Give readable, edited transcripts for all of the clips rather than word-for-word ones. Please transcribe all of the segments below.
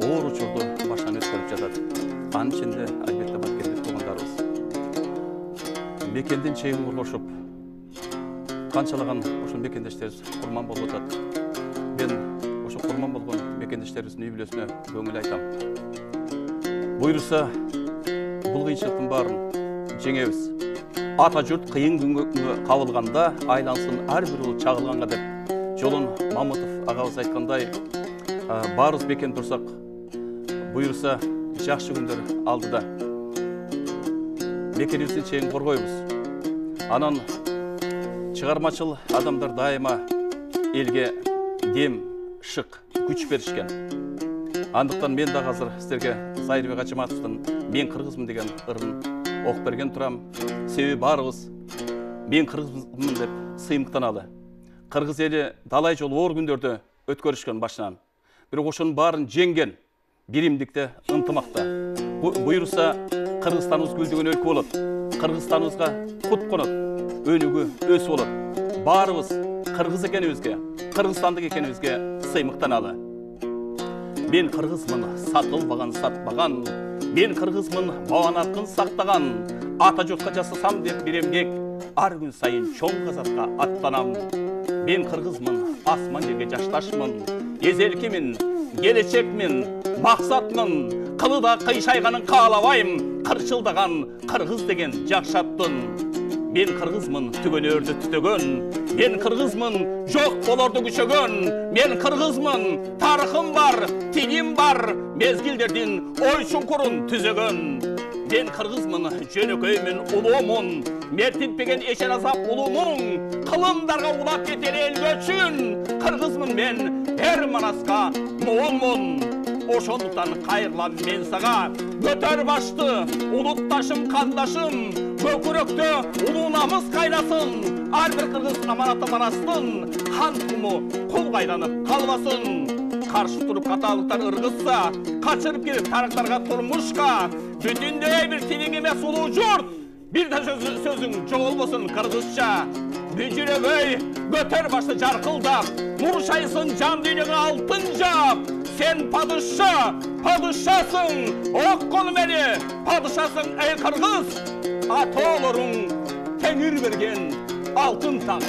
оор учурду башынан өткөрүп жатат. Анын ичинде албетте баткендер туугандарыбыз. Мекендин чегин кургушуп, канчалаган ошол мекендештерибиз курман болуп атат. Мен ошо курман болгон мекендештерибиздин үй бүлөсүнө көңүл айтам. Буйруса, бул кыйынчылыктын баарын жеңебиз. Ата журт кыйын күнгө кабылганда айлансын ар бир ул чагылганга деп Жолон Мамытов агабыз айткандай, баарыбыз бекем турсак, буйруса жакшы күндөр алдыда. Мекенибиздин чегин коргойбуз. Анан чыгармачыл адамдар дайыма элге дем, шык, күч беришкен. Андыктан мен да азыр силерге Зайырбек Ачыматовдун "Мен кыргызмын" деген ырын окуп берген турам. Себеби баарыбыз мен кыргызмын деп сыймыктаналы. Кыргыз эли далай жол оор күндөрдө өткөрүшкөн башынан. Бирок ошонун баарын жеңген биримдикте, ынтымакта. Буйруса Кыргызстаныбыз гүлдөгөн өлкө болот. Кыргызстаныбызга кут конот, өнүгүү өсүп болот. Баарыбыз кыргыз экенибизге, кыргызстандык экенибизге сыймыктаналы. Мен кыргызмын, сатылбаган, сатпаган. Мен кыргызмын, бабанакын сактаган. Ата журтка жасасам деп бир эмгек, ар күн сайын чоң казатка аттанам. Мен кыргызмын, асман жерге жашташмын. Эзелкимин, келечекмин, максатмын. Кылыда кыйшайганын каалабайм. Кырчылдаган кыргыз деген жакшаттын. Мен кыргызмын, түгөнөрдү түтөгөн. Мен кыргызмын, жок болорду күчөгөн. Мен кыргызмын, тарыхым бар, тилим бар. Мезгилдердин ой чуңкурун түзөгөн. Мен кыргызмын, жөнөкөймүн, улуумун. Мертинтпеген эшен азап улуумун. Кылымдарга улап кетер эл көчүн. Кыргызмын мен, эр манаска моомун. Ошондуктан кайрылам мен сага. Көтөр башты, улутташым, кандашым. Көкүрөктө улуу намыс кайнасын. Ар бир кыргыз аманаты манастын. Хан куму кул кайланып калбасын. Каршы туруп каталыктар ыргызса, качырып кирип тарыктарга турмушка. Бүтүндөй бир тилиң эмес улуу журт. Бир да сөзүң жоголбосун кыргызча. Бүжүрөгөй көтөр башты жаркылдап, муршайсын жан дүйнөгө алтын жап. Sen padışasın, okkolu beni, padışasın ey kırgız. Ataoğlorun tenir vergen altın taş.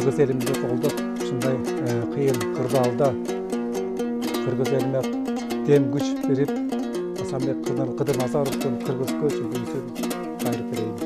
Kırgız elimizi koldup, şunday kıyın, kırbalda Kırgız elime dem güç verip, Hasanbek Kıdır Nazarov'tan Kırgız köçün büyüsün, gayrı vereyim.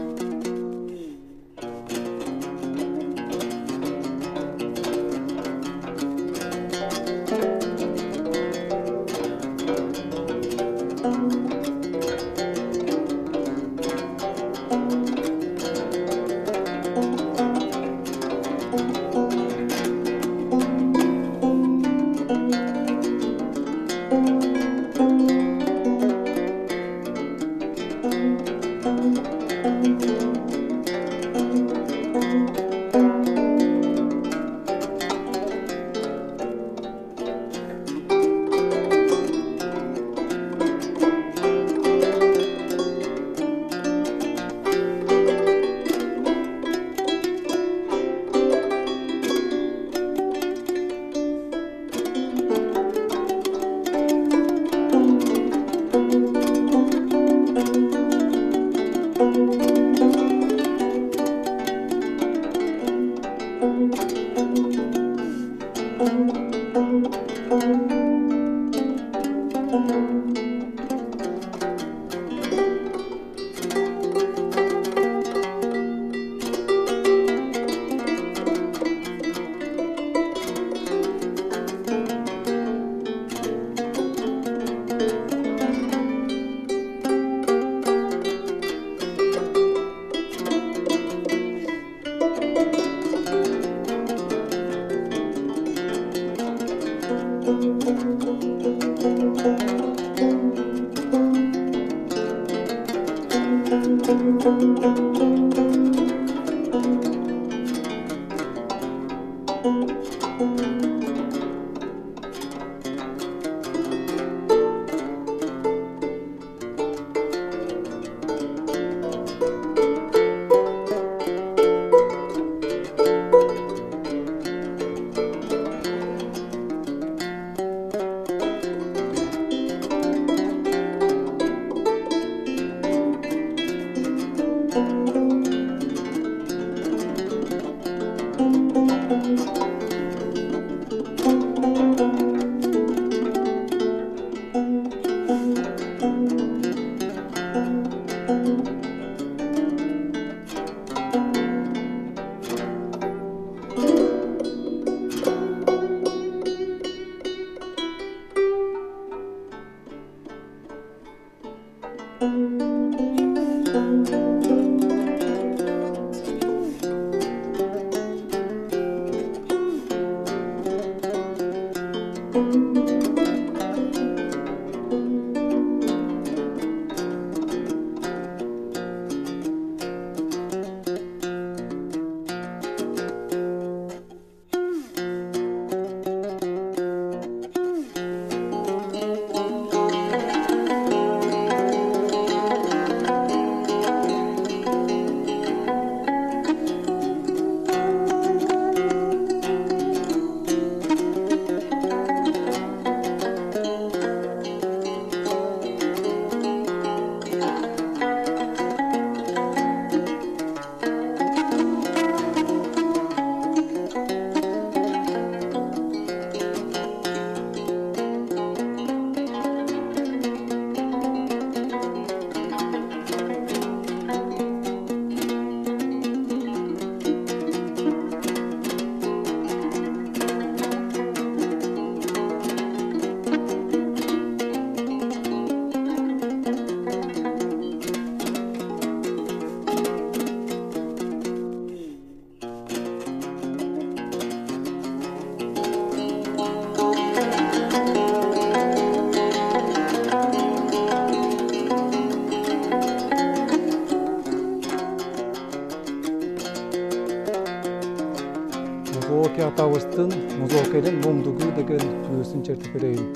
Музооке атабыздын музоокенин муңдугу деген түйүсүн чертип берейин.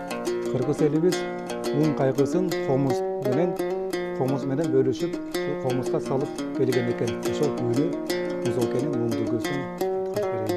Кыргыз элибиз муң кайгысын комуз менен бөлүшүп, комузга салып келген экен. Ошол түйүнү музоокенин муңдугусун берейин.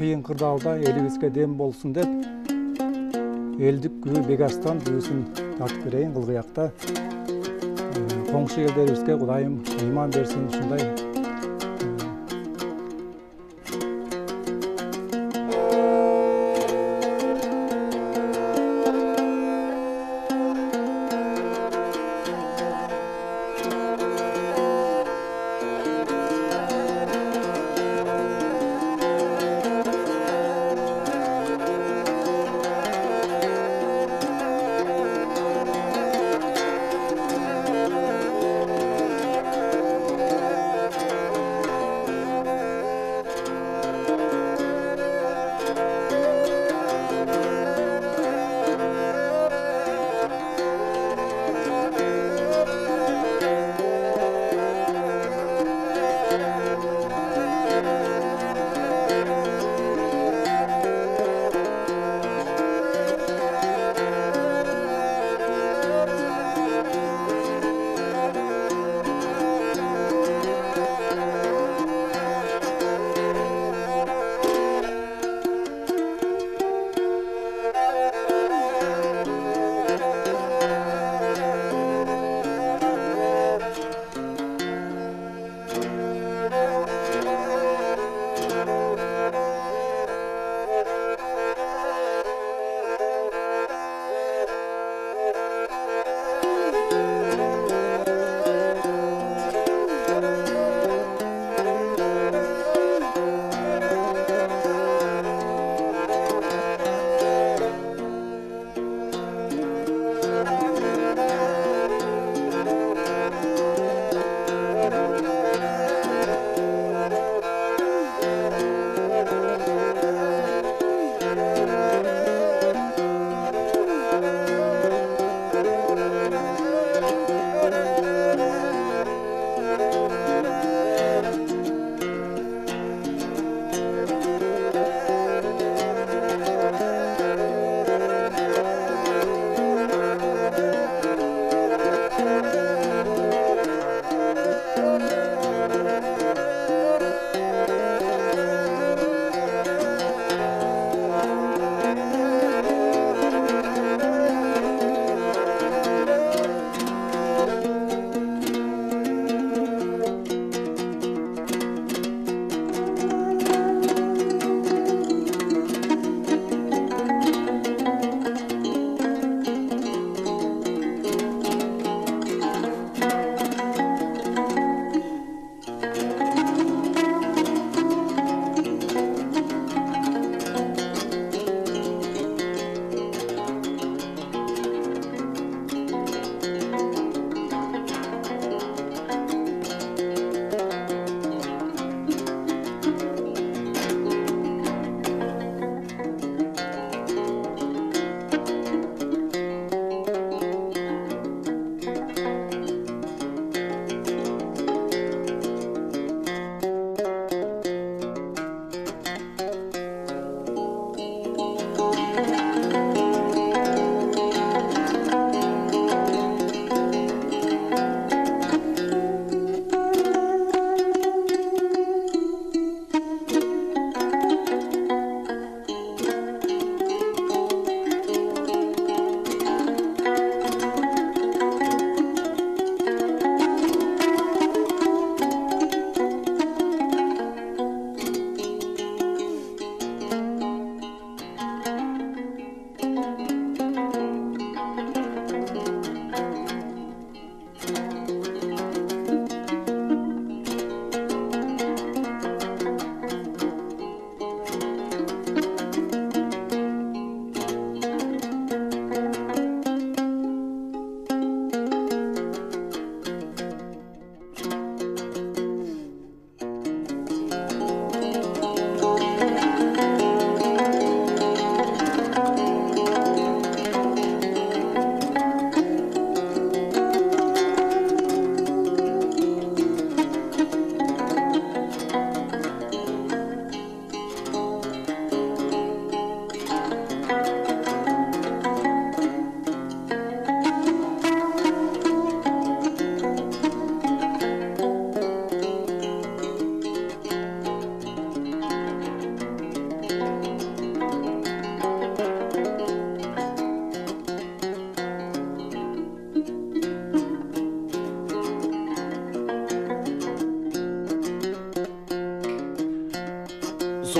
кыйын кырдаалда элибизге дем болсун деп элдик күбө Бекарстан күбөсүн тартып берейин кылгыякта. Коңшу элдерибизге Кудайым ыйман берсин ушундай.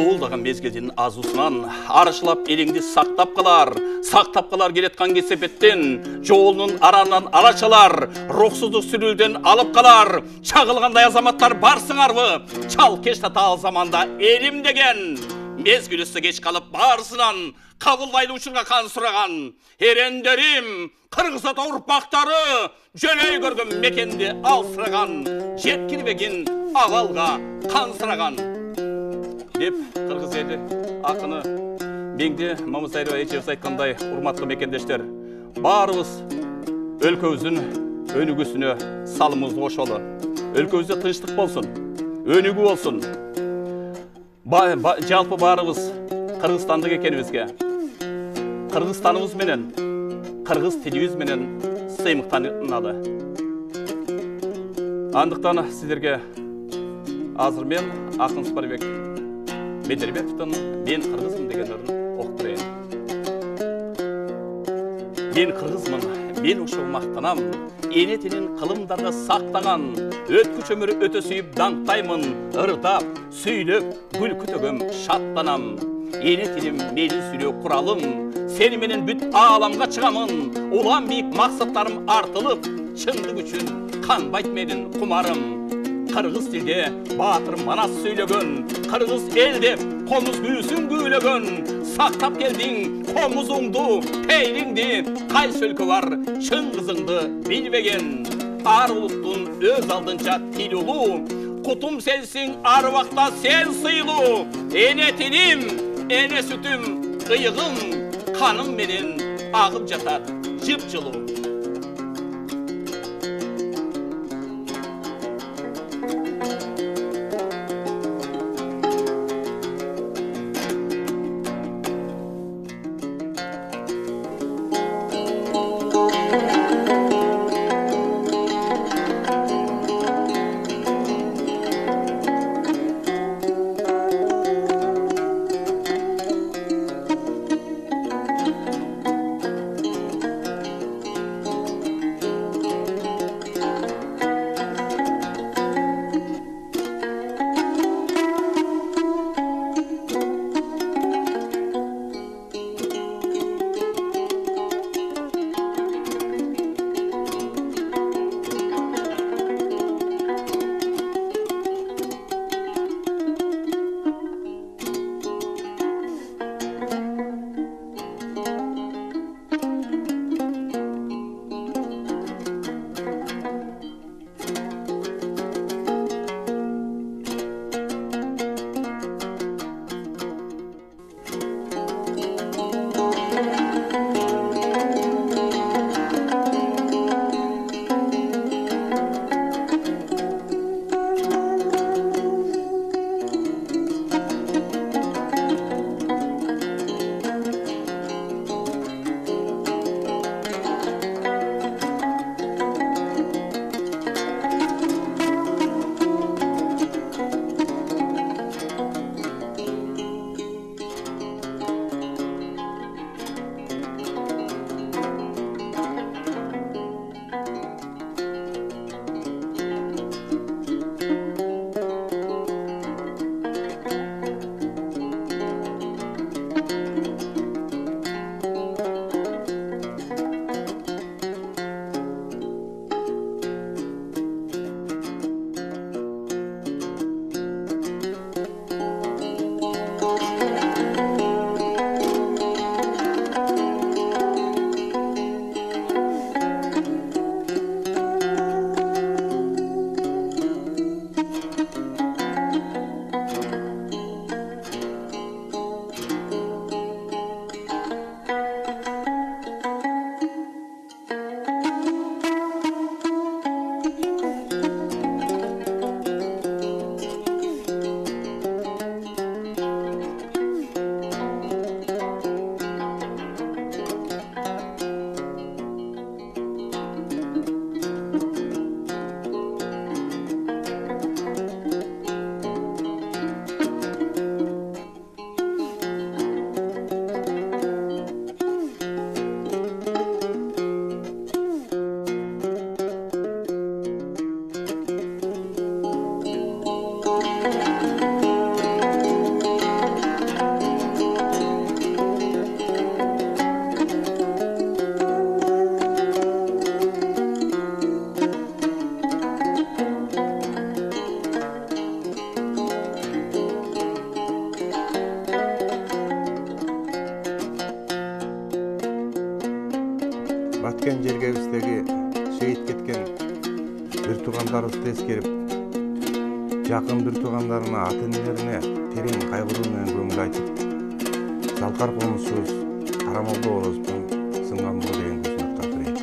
зуылдаған мезгілден азусынан арышылап еліңді сақтап қалар келетқан кесепеттен, жолының аранан арашалар, рухсыздық сүрілден алып қалар, чағылғандай азаматтар барсыңарвы, чал кеш татал заманда елім деген, мезгілісі кеш қалып барсынан, қабылдайлы ұшырға қан сұраған, ерендерім, қырғызат ұрпақтары, жөлей көргім мекенде алсыраған, жеткірбеген авалға қан сұраған. Деп қырғыз елі ақыны Меңде Мамызайрова ечевіз айтқандай, урматтуу мекендештер, барыбыз өлкөбүздүн өнүгүүсүнө салымыбызды кошолу. Өлкөбүздө тынчтык болсун, өнүгүү болсун. Жалпы барыбыз Кыргызстандык экенибизге, Кыргызстаныбыз менен, кыргыз тилибиз менен сыймыктаналы. Андыктан сиздерге азыр мен Акын Сапарбек Медербековтун «Мен кыргызмын» дегендерин окуп берейин. Мен кыргызмын, мен ушул мактанам, эне тилин кылымдарга сактаган, өткүч өмүр өтө сүйүп даңктаймын, ырдап, сүйлөп, гүл күтөгөм, шаттанам. Эне тилим менин сүйлөө куралым, сени менен бүт ааламга чыгамын, улам бийик максаттарым артылып, чындык үчүн канбайт менин кумарым. Кыргыз тилде баатыр манас сүйлөгөн, кыргыз эл деп комуз күүсүн күүлөгөн, сактап келдиң комузуңду, пейриңди, кайсы өлкө бар чын кызыңды билбеген. Ар улуттун өз алдынча тил улуу, кутум сенсиң ар убакта сен сыйлуу. Эне тилим, эне сүтүм, ыйыгым, каным менен агып жатат жып-жылуу. баткен жергебиздеги шейит кеткен бир туугандарыбызды эскерип, жакын бир туугандарына, ата-энелерине терең кайгыруу менен көңүл айтып, Залкар комузубуз Карамолдо болосун сынган бул деген көзүн аткарып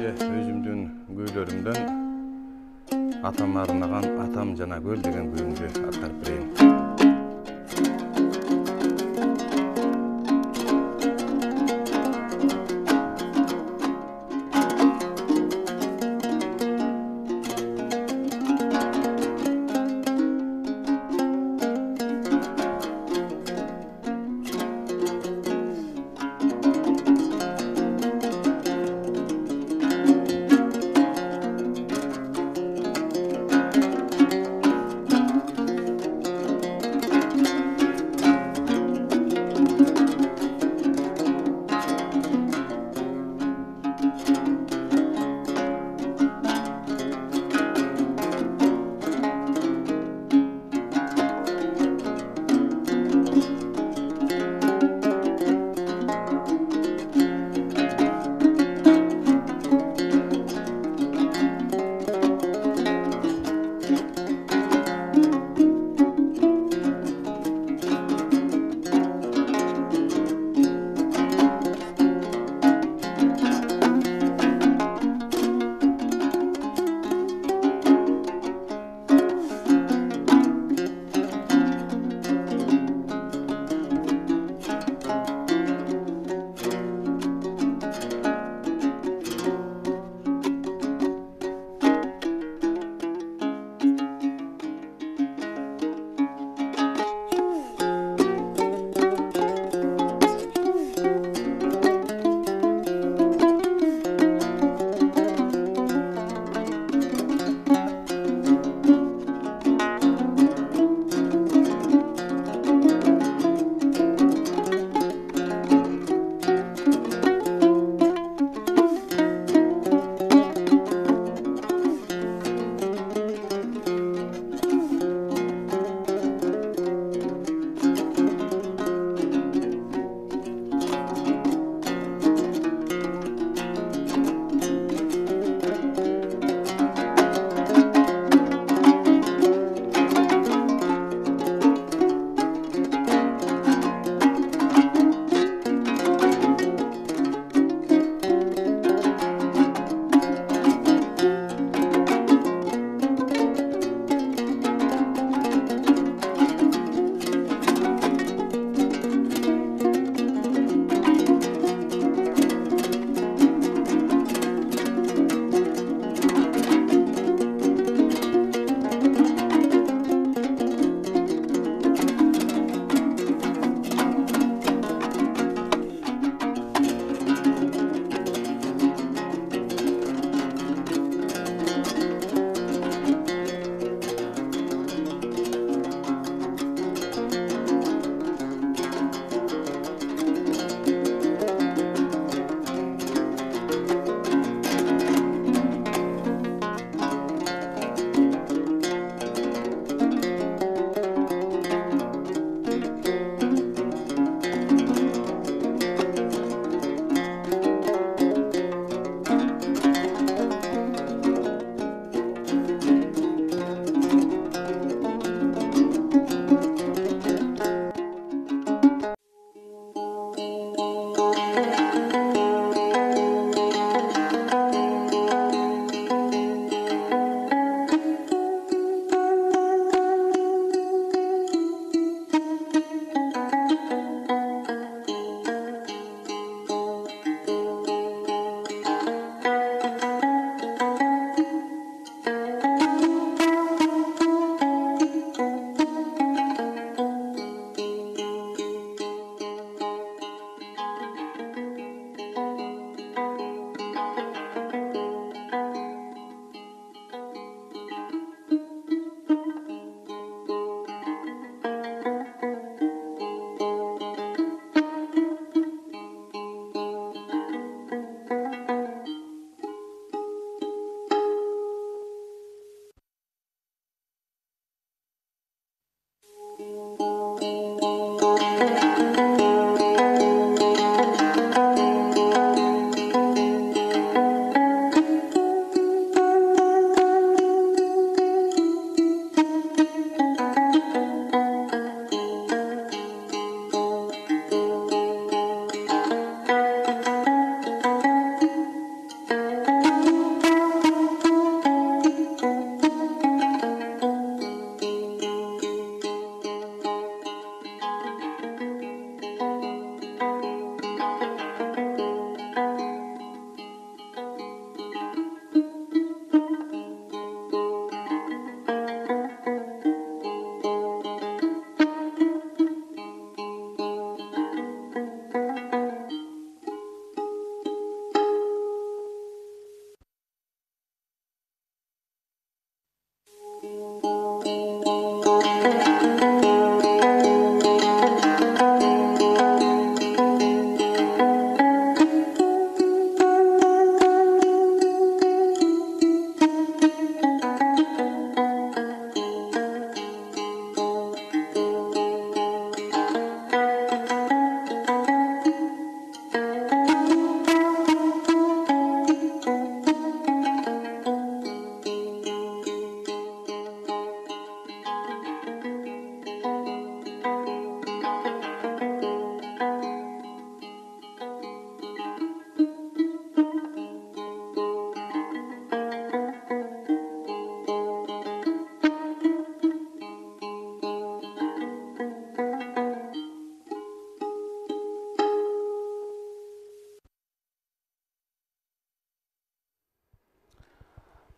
кийинче өзүмдүн күүлөрүмдөн атама арнаган «Атам жана көл» деген күйүмдү аткарып берейин.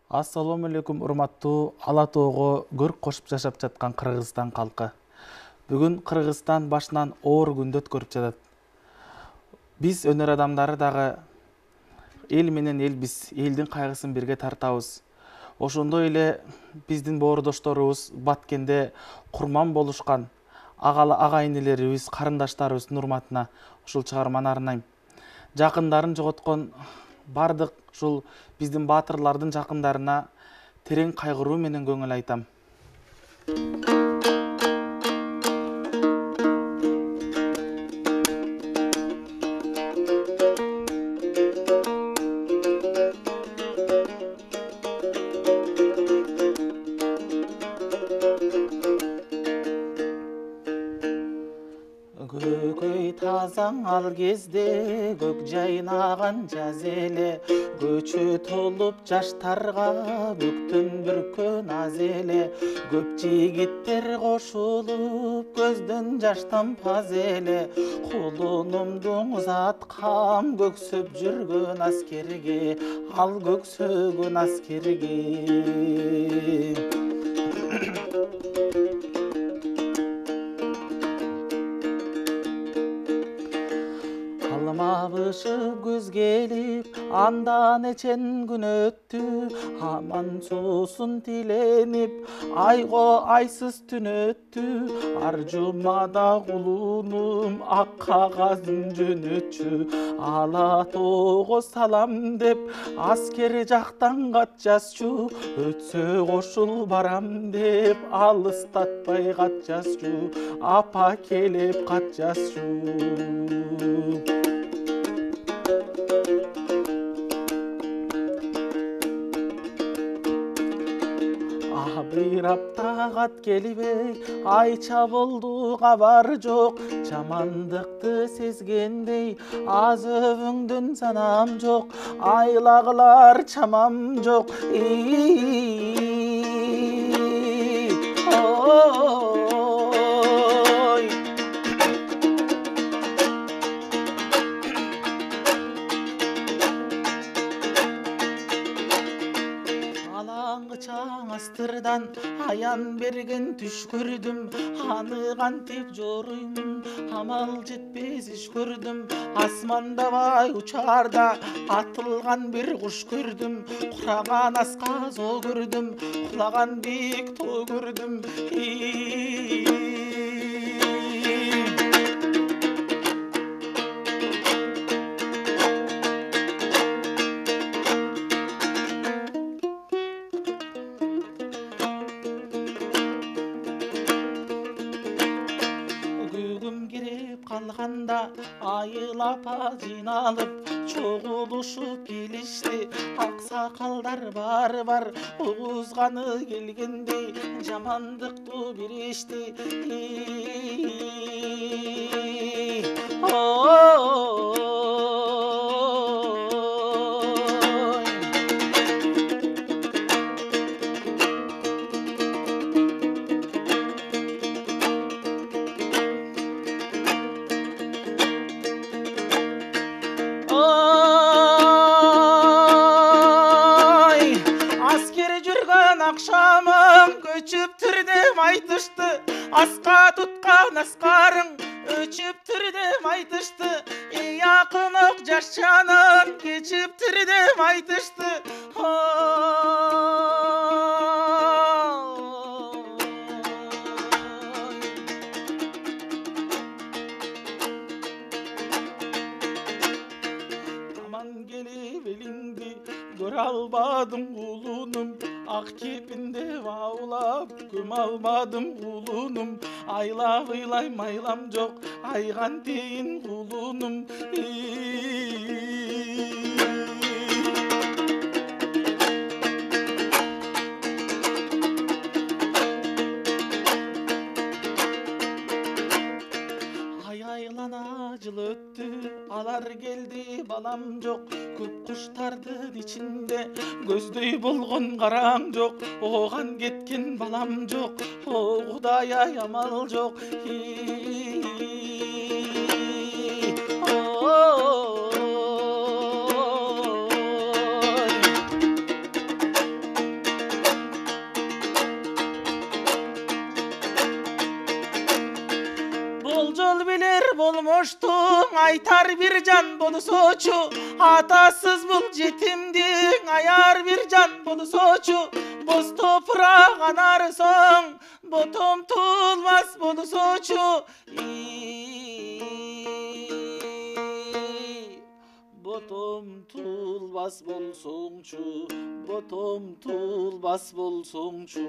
Ассаламу алейкум, урматтуу Ала тоого көрк кошуп жашап жаткан Кыргызстан калкы. Бүгүн Кыргызстан башынан оор күндү өткөрүп жатат. Биз өнөр адамдары дагы эл менен элбиз, элдин кайгысын бирге тартабыз. Ошондой эле биздин боордошторубуз Баткенде курман болушкан ага инилерибиз, карындаштарыбыздын урматына ушул чыгарманы арнайм. Жакындарын жоготкон бардык ушул биздин баатырлардын жакындарына терең кайгыруу менен көңүл айтам. Көкөй тазаң ал кезде көк жайнаган жаз эле, көчө толуп жаштарга бүктүн бүркөн аз эле, көп жигиттер кошулуп көздөн жаш тампаз эле, кулунумдун узаткам көксөп жүргөн аскерге, ал көксөгөн аскерге. Алмабышып күз келип, андан эчен күн өттү, аман суусун тиленип, айго айсыз түн өттү, ар жумада кулунум ак кагазын жөнөтчү, Ала тоого салам деп аскер жактан кат жазчу, өтсө кошул барам деп алыстатпай кат жазчу, апа келип кат жазчу. Бир апта кат келбей, айча болду кабар жок, жамандыкты сезгендей, аз өбүңдүн санам жок, айлагылар чамам жок. Астырдан аян берген түш көрдүм, аны кантип жоруймун, амал жетпес иш көрдүм, асмандабай учарда атылган бир куш көрдүм, кураган аска зоо көрдүм, кулаган бийик тоо көрдүм. Калганда айыл апа жыйналып, чогулушуп келишти, аксакалдар бар угузганы келгендей, жамандыктуу биришти. Akşamım göçüptür dem aytıştı, aska tutkан аскарың өчүптүр dem aytıştı, yakınık жашчанын keçiptir dem aytıştı. Aman gelip elindi, gör almadım kulunum, ак кепинде баулап күм алмадым кулунум, айлап ыйлайм айлам жок, айган тейин кулунум. Айлана жыл өттү, алар келди балам жок, көп куштардын ичинде көздөй болгон караң жок, ооган кеткен балам жок, о Кудай ай амал жок. коштуң айтар бир жан болсочу, атасыз бул жетимдиң аяр бир жан болсочу, боз топурак анарсың ботом тулбас болсочу, ботом тулбас болсоңчу, ботом тулбас болсоңчу.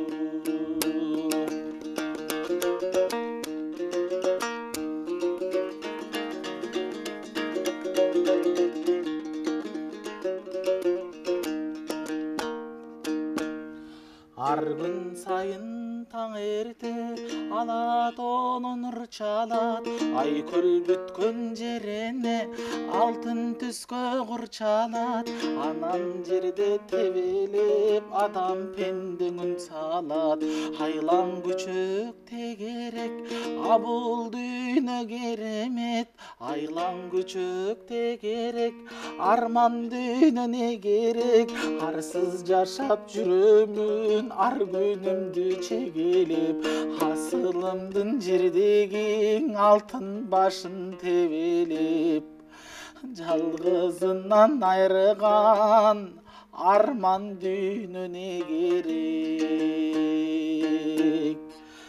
Ар күн сайын таң ерте Алатонун ырчалат, ай көлбүткөн жерине алтын түскө курчалат. Анан жерде тебелеп адам пендеңүн салат. Айлан күчөк тегерек, абул дүйнө керемет. Айлан күчөк тегерек, арман дүйнө не керек. Арсыз жашап жүрөмүн, ар күнүмдү чегелеп. Асылымдын жердеги алтын башын тебелеп. Жалгызынан айрыган арман дүйнө не керек.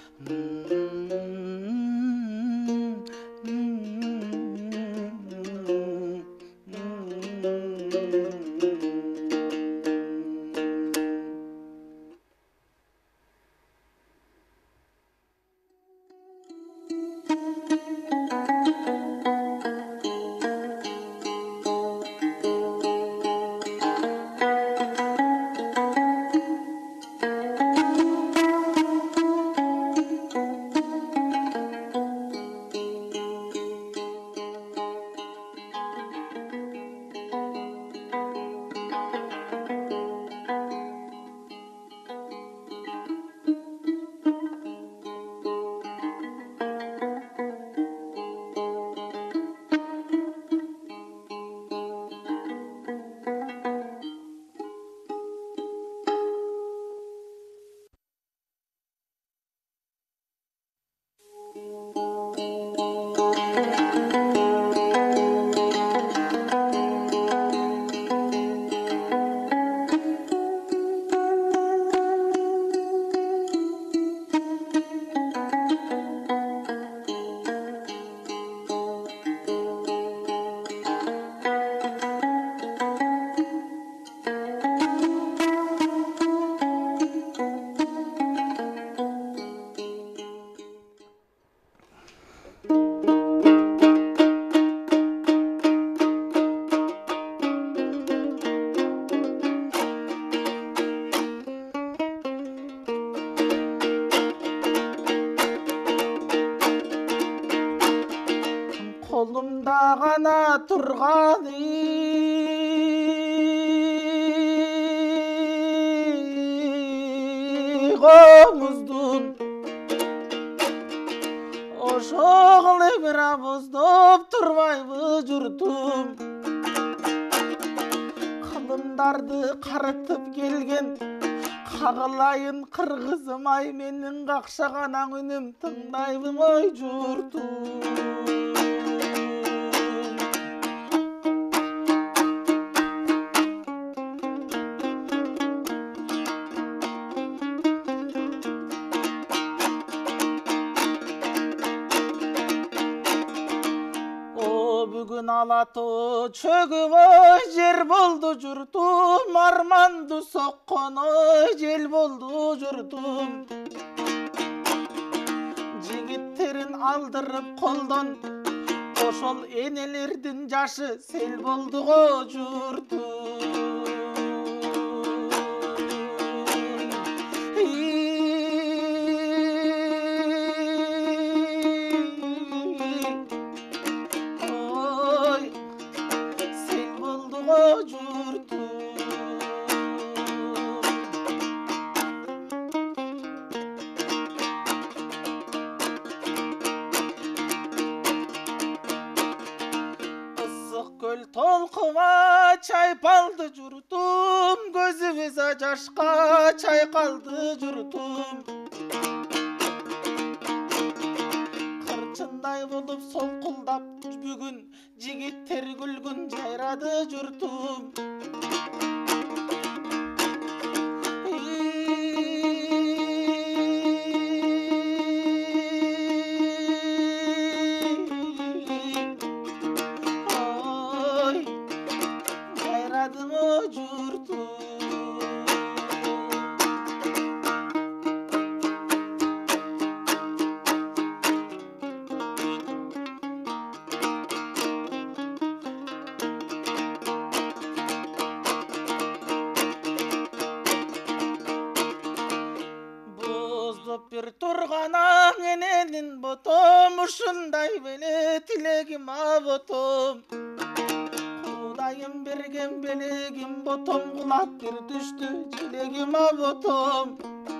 Колумда гана турган игомуздун ошол бир абыздоп турбайбы журтум. Кылымдарды карытып келген кагылайын кыргызым ай, менин какшаган аң үнүм тыңдайбы ой журтум. Бүгүн алатоо чөгүп жер болду журтум, арманды соккон жел болду журтум. Жигиттерин алдырып колдон, ошол энелердин жашы сел болду го журтум. Көл толкуга чайпалды журтум, көзүбүз жашка чайкалды журтум. Кырчындай болуп солкулдап ырмалдап бүгүн жигиттер күлгүн жайрады журтум. Ой, жайрадың о журтум. Боздоп бир турганаң эненин ботом, ушундай беле тилегим аботом. Кудайым берген белегим ботом, кулап бир түштү желегим аботом.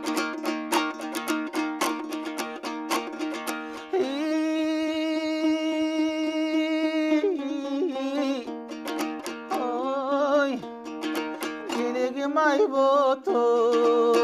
Ой, желегим ай ботом.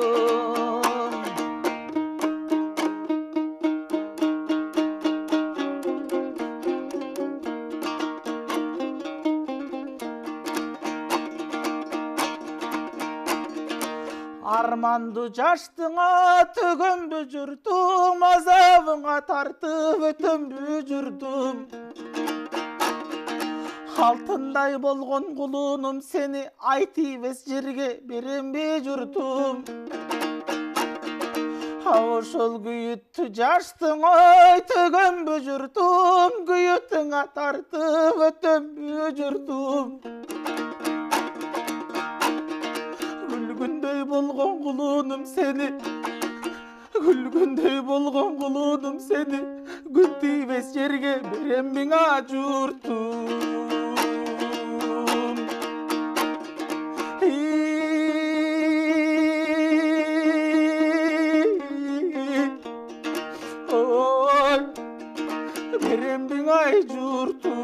Арманды жаштыңа төгөнбү журтум, азабыңа тартып өтөмбү журтум. Алтындай болгон кулунум сени айтыбес жерге беремби журтум. Ошол күйүттү жаштың ой төгөнбү журтум, күйүтүңа тартып өтөмбү журтум. Күлгүндөй болгон кулунум сени, күлгүндөй болгон кулунум сени, күн тийбес жерге берем миңа журтум. Ой, берем миңа журтум.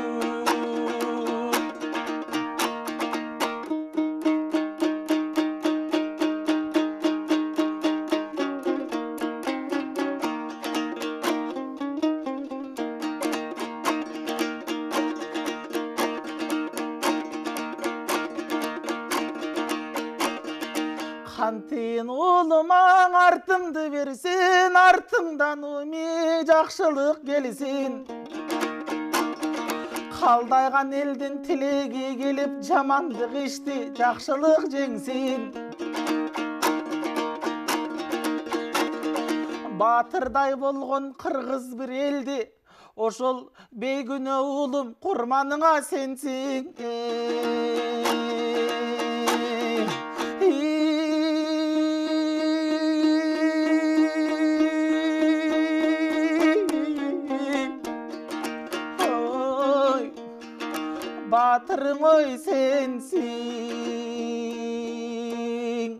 Кантин улумаң артыңды берсин, артыңдан уми жакшылык келсин. Калдайган элдин тилеги келип, жамандык ишти жакшылык жеңсин. Батырдай болгон кыргыз бир элди, ошол бейгүнөө уулум курманыңа сенсиң. Батырың ой сенсиң.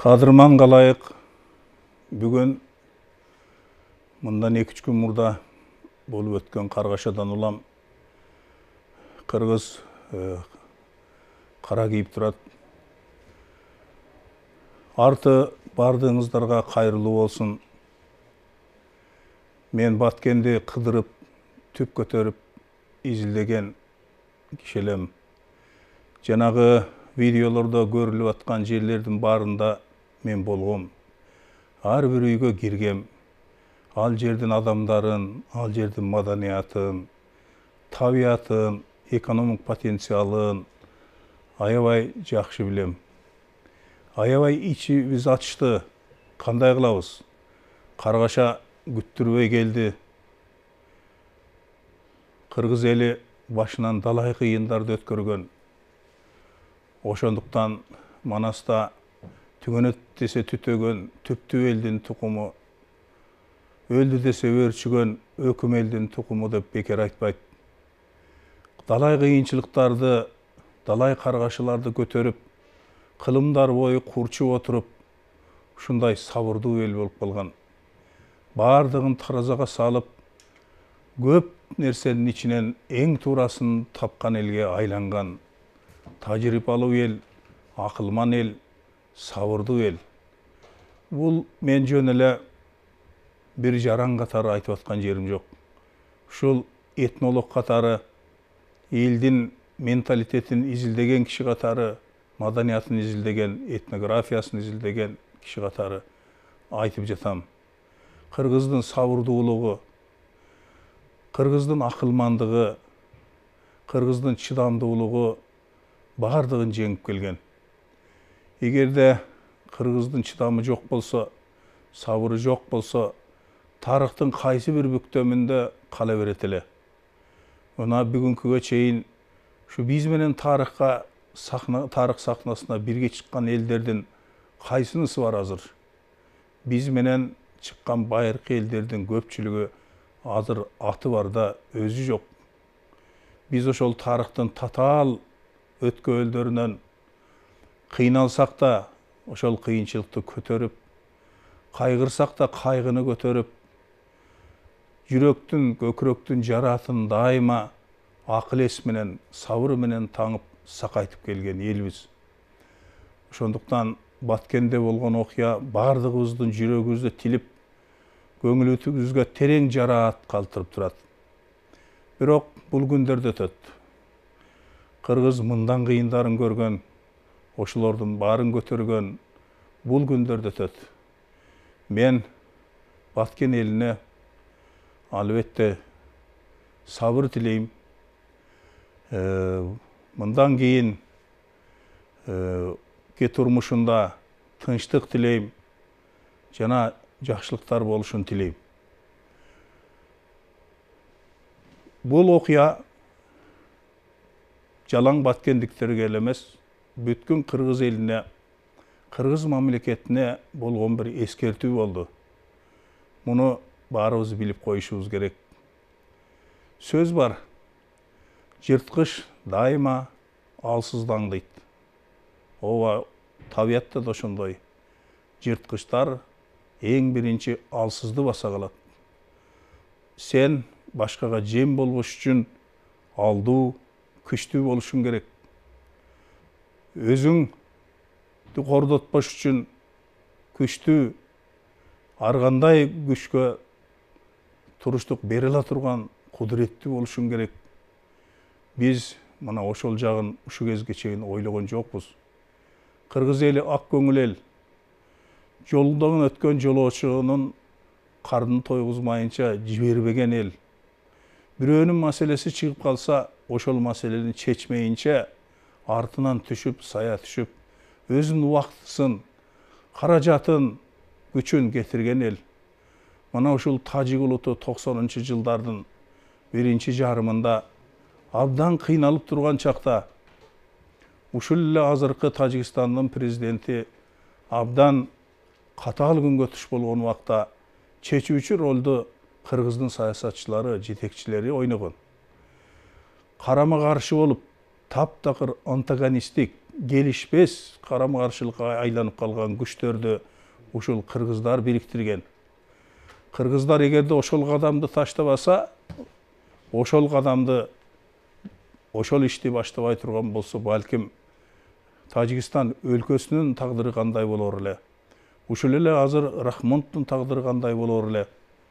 Кадырман қалайық, бүгін мындан 2-3 күн мұрда болып өткен Қарғашадан улам қырғыз қара киіп тұрады. Арты бардыңыздарға қайырлы болсын. Мен Баткенде қыдырып, түп көтеріп, изілдеген кишелем. Жанағы видеоларда көріліп атқан жерлердің барында мен болғым. Ар бір үйге киргем. Ал жердің адамдарын, ал жердің маданиятын, табиатын, экономик потенциалын аябай жақшы білем. Аябай içi біз açtı. Қандай қылабыз? Қарғаша күттірбей келді. Қырғыз елі башынан далай қиындарды өткөргөн. Ошондуктан Манаста түгөнөт десе түтөгөн түптүү элдин тукуму, өлдү десе өрчүгөн өкүм элдин тукуму деп бекер айтпайт. Далай кыйынчылыктарды, далай каргашыларды көтөрүп, кылымдар бою курчуп отуруп, ушундай сабырдуу эл болуп калган. Бардыгын таразага салып, көп нерсенин ичинен эң туурасын тапкан элге айланган. Тажрыйбалуу эл, акылман эл, сабырдуу эл. Бул мен жөн эле бир жаран катары айтып аткан жерим жок. Ушул этнолог катары, элдин менталитетин изилдеген киши катары, маданиятын изилдеген, этнографиясын изилдеген киши катары айтып жатам. Кыргыздын сабырдуулугу, кыргыздын акылмандыгы, кыргыздын чыдамдуулугу бардыгын жеңип келген. Эгерде кыргыздын чыдамы жок болсо, сабыры жок болсо, тарыхтын кайсы бир бүктөмүндө кала берет эле. Мына бүгүнкүгө чейин ушу биз менен тарых сахнасына бирге чыккан элдердин кайсынысы бар азыр? Биз менен чыккан байыркы элдердин көпчүлүгү азыр аты бар да өзү жок. Биз ошол тарыхтын татаал өткөлдөрүнөн кыйналсак да ошол кыйынчылыкты көтөрүп, кайгырсак да кайгыны көтөрүп, жүрөктүн, көкүрөктүн жаратын дайыма акыл эс менен, сабыр менен таңып сакайтып келген элбиз. Ошондуктан Баткенде болгон окуя бардыгыбыздын жүрөгүбүздү тилип, көңүлүбүзгө терең жараат калтырып турат. Бирок бул күндөрдө өтөт. Кыргыз мындан кыйындарын көргөн, ошолордун баарын көтөргөн бул күндөрдө өтөт. Мен Баткен элине албетте сабыр тилейм. Мындан кийин турмушунда тынчтык тилейм, жана жакшылыктар болушун тилейм. Бул окуя жалаң баткендиктерге эле эмес, бүткүн кыргыз элине, кыргыз мамлекетине болгон бир эскертүү болду. Муну баарыбыз билип коюшубуз керек. Сөз бар. Жырткыч дайыма алсыздаңдайт. Ооба, табиятта да ошондой. Жырткычтар эң биринчи алсызды баса калат. Сен башкага жем болбош үчүн алдуу, күчтүү болушуң керек. Өзүңдү кордотпош үчүн күчтүү, ар кандай күчкө туруштук бере ала турган кудуреттүү болушуң керек. Биз мына ошол жагын ушу кезге чейин ойлогон жокпуз. Кыргыз эли ак көңүл эл. Жолдон өткөн жолоочунун кардын тойгузмайынча жибербеген эл. Бирөөнүн маселеси чыгып калса, ошол маселени чечмейинче артынан түшүп, сая түшүп, өзүнүн убактысын, каражатын, күчүн кетирген эл. Мына ушул Тажик улуту 90-жылдардын биринчи жарымында абдан кыйналып турган чакта ушул эле азыркы Тажикстандын президенти абдан катаал күнгө туш болгон убакта чечүүчү ролду кыргыздын саясатчылары, жетекчилери ойногон. Карама каршы болуп, таптакыр антагонисттик, келишпес, карама-каршылыкка айланып калган күчтөрдү ушул кыргыздар бириктирген. Кыргыздар эгерде ошол кадамды таштабаса, ошол кадамды, ошол ишти баштабай турган болсо, балким Тажикстан өлкөсүнүн тагдыры кандай болор эле? Ушул эле азыр Рахмоновдун тагдыры кандай болор эле?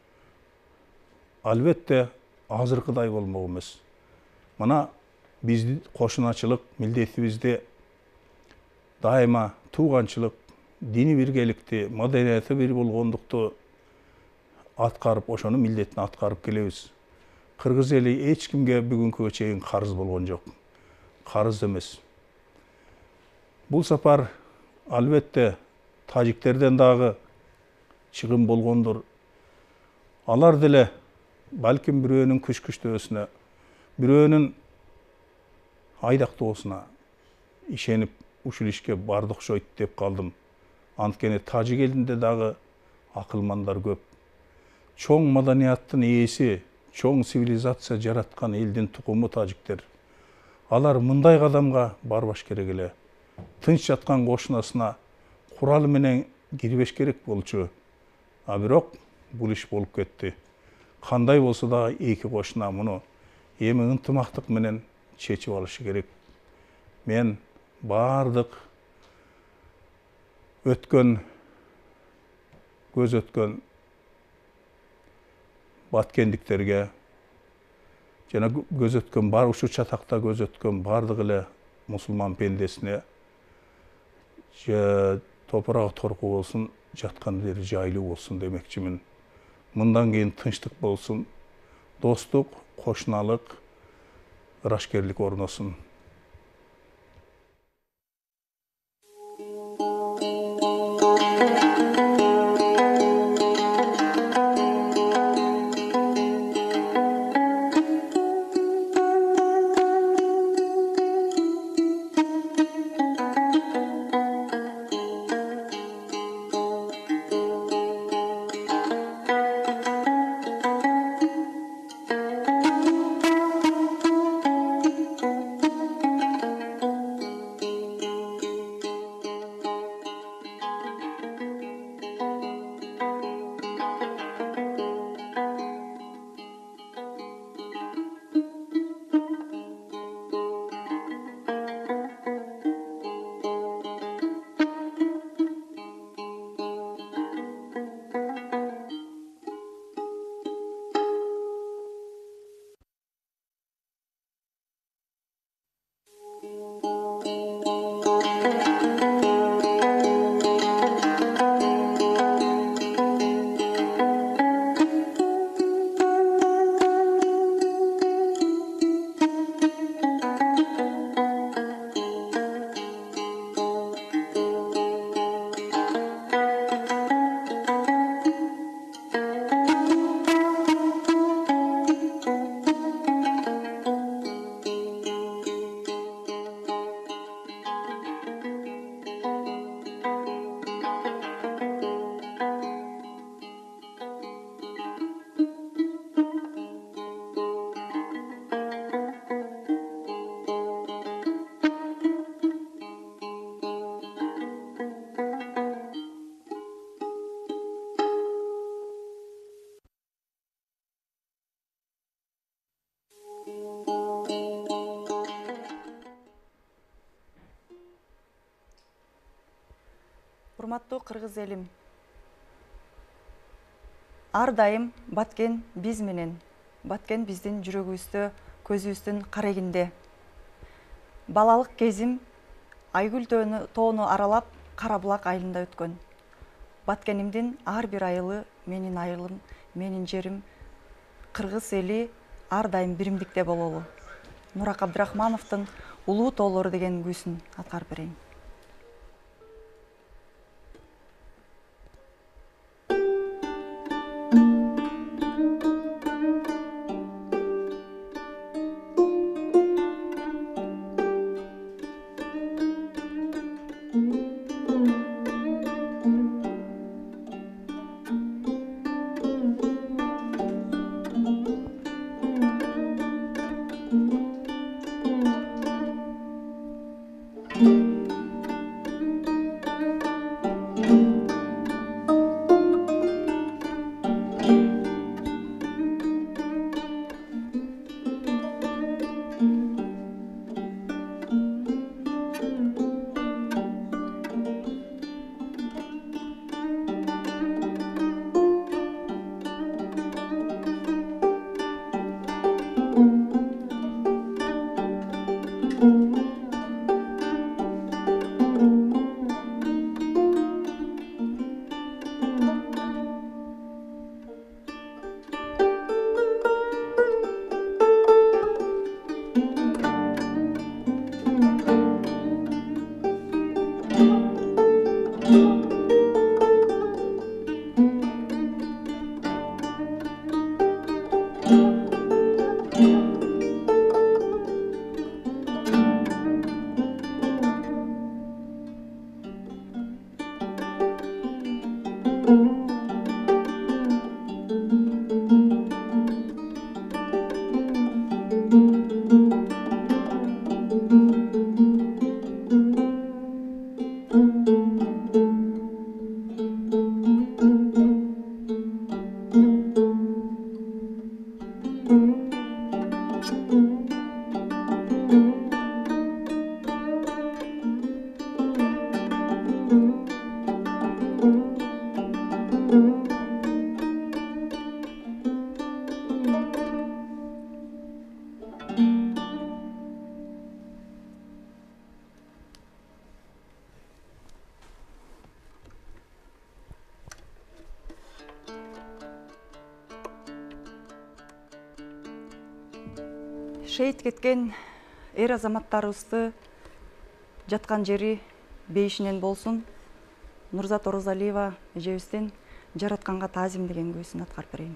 Албетте азыркыдай болмок эмес. Мына биздин кошуначылык милдетибизде дайыма тууганчылык, диний биргеликти, маданияты бир болгондукту аткарып, ошону милдетин аткарып келебиз. Кыргыз эли эч кимге бүгүнкүгө чейин карыз болгон жок. Карыз эмес. Бул сапар албетте тажиктерден дагы чыгым болгондур. Алар деле балким бирөөнүн күч-күчтөөсүнө, бирөөнүн айдактоосуна ишенип ушул ишке барды окшойт деп калдым. Анткени тажик элинде дагы акылмандар көп. Чоң маданияттын ээси, чоң цивилизация жараткан элдин тукуму тажиктер. Алар мындай кадамга барбаш керек эле. Тынч жаткан кошунасына куралы менен кирбеш керек болчу. А бирок бул иш болуп кетти. Кандай болсо да эки кошуна муну эми ынтымактык менен чечип алышы керек. Мен бардык көз өткөн баткендиктерге жана көз өткөн бар ушу чатакта көз өткөн бардык эле мусулман пендесине топурагы торку болсун, жаткан жери жайлуу болсун демекчимин. Мындан кийин тынчтык болсун, достук, кошуналык, ырашкерлик орносун. Урматтуу кыргыз элим, ар дайым Баткен биз менен, Баткен биздин жүрөгүбүздө, көзүбүздүн карегинде. Балалык кезим Айгүл тоону аралап Кара булак айылында өткөн. Баткенимдин ар бир айылы менин айылым, менин жерим. Кыргыз эли ар дайым биримдикте бололу. Нурак Абдрахмановдун Улуу тоолору деген күүсүн аткарып берейин. Шейит кеткен эр азаматтарыбызды жаткан жери бейишинен болсун. Нурзат Орозалиева эжебизден жаратканга таазим деген күйсүн аткарып берейин.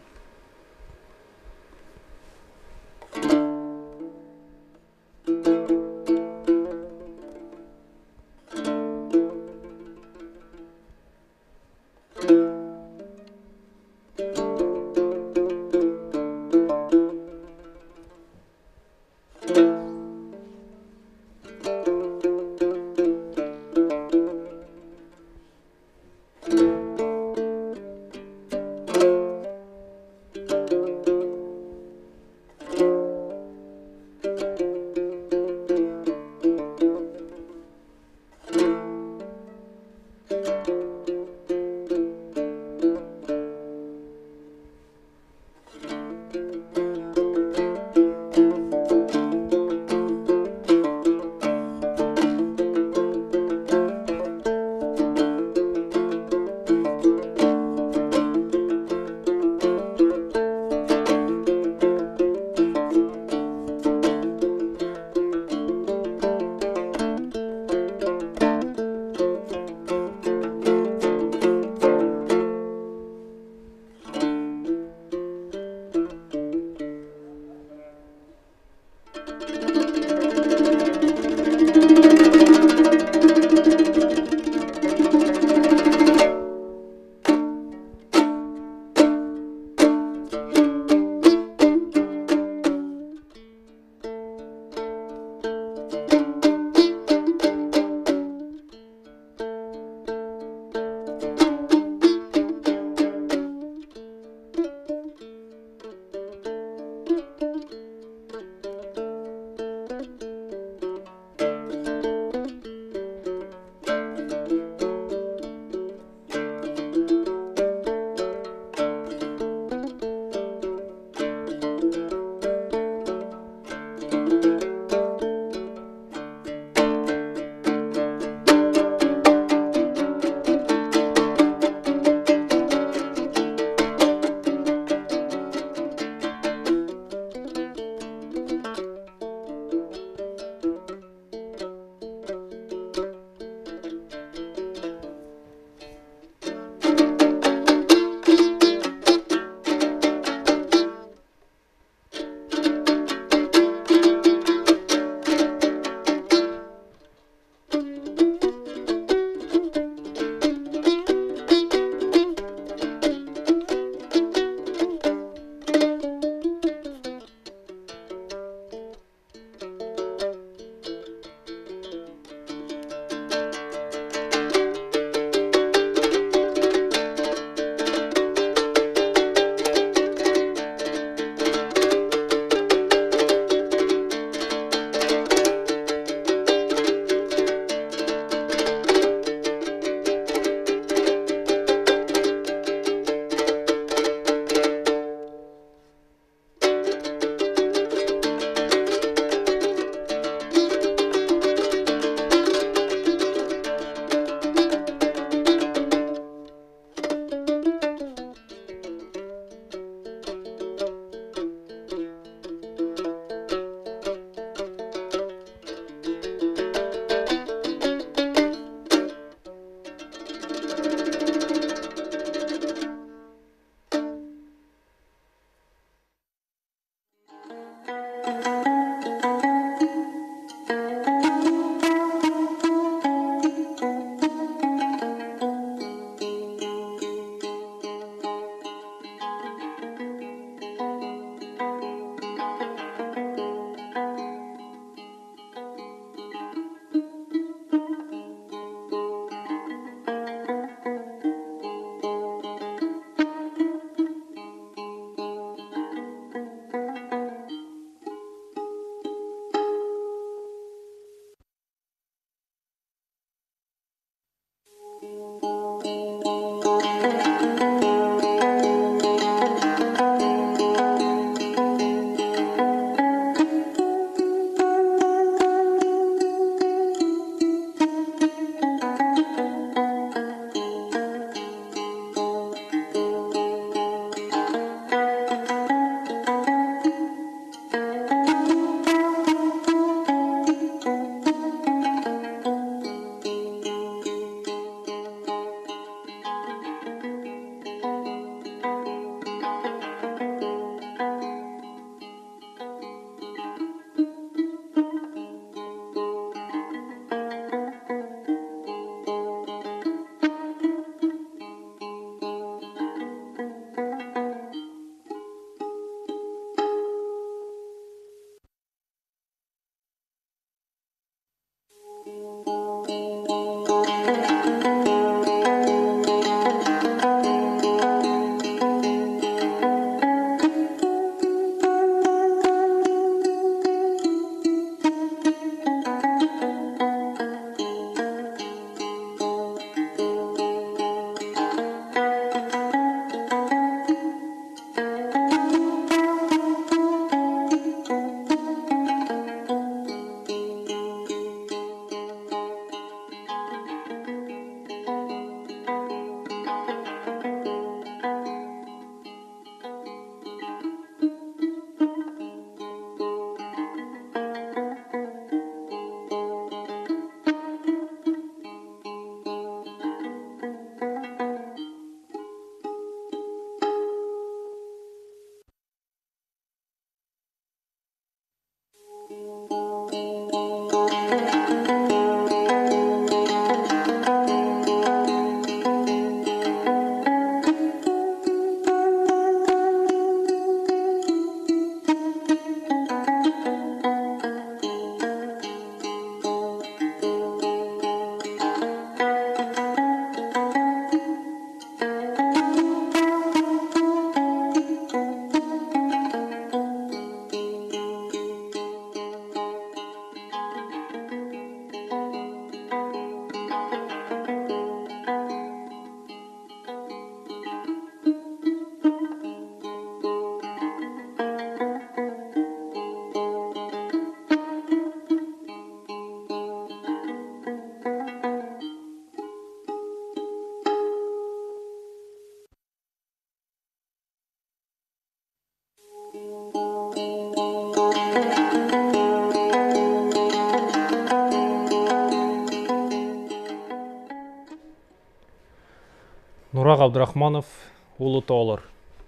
Нурак Абдрахманов, Улуу тоолор.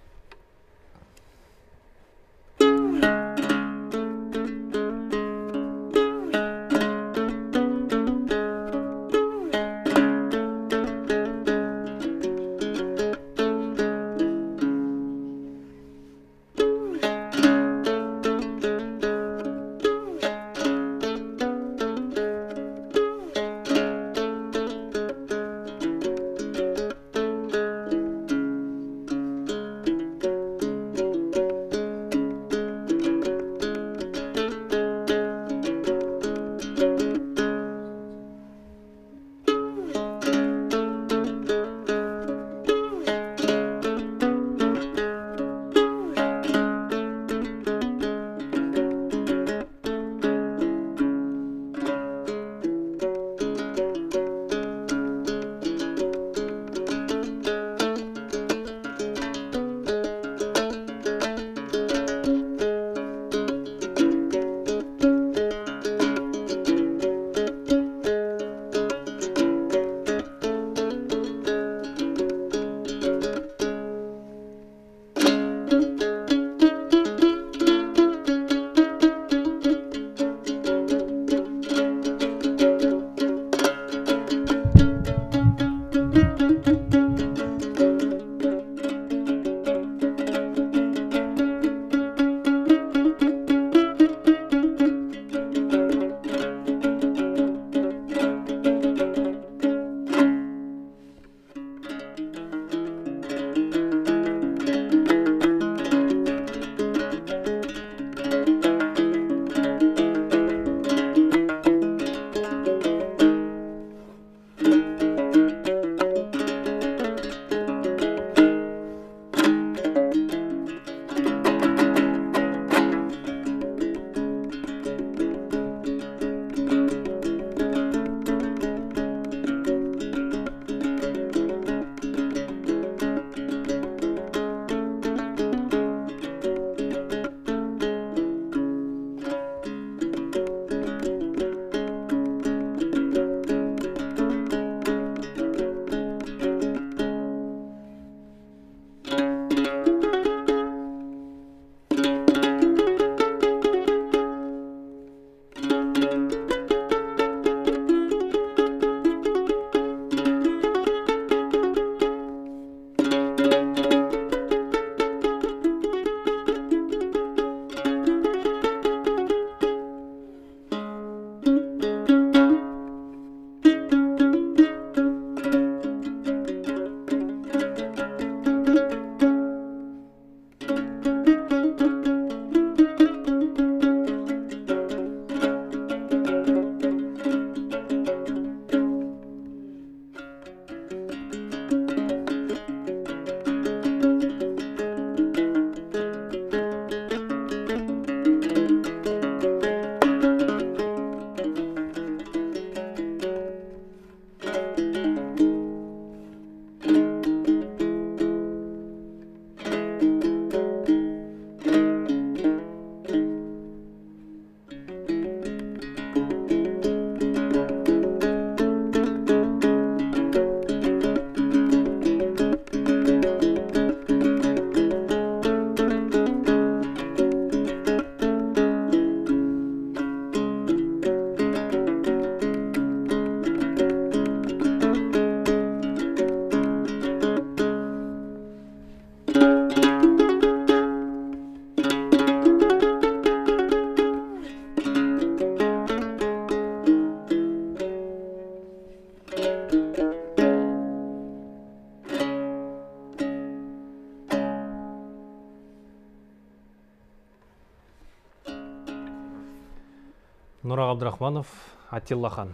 Нурак Абдрахманов, Атилла хан.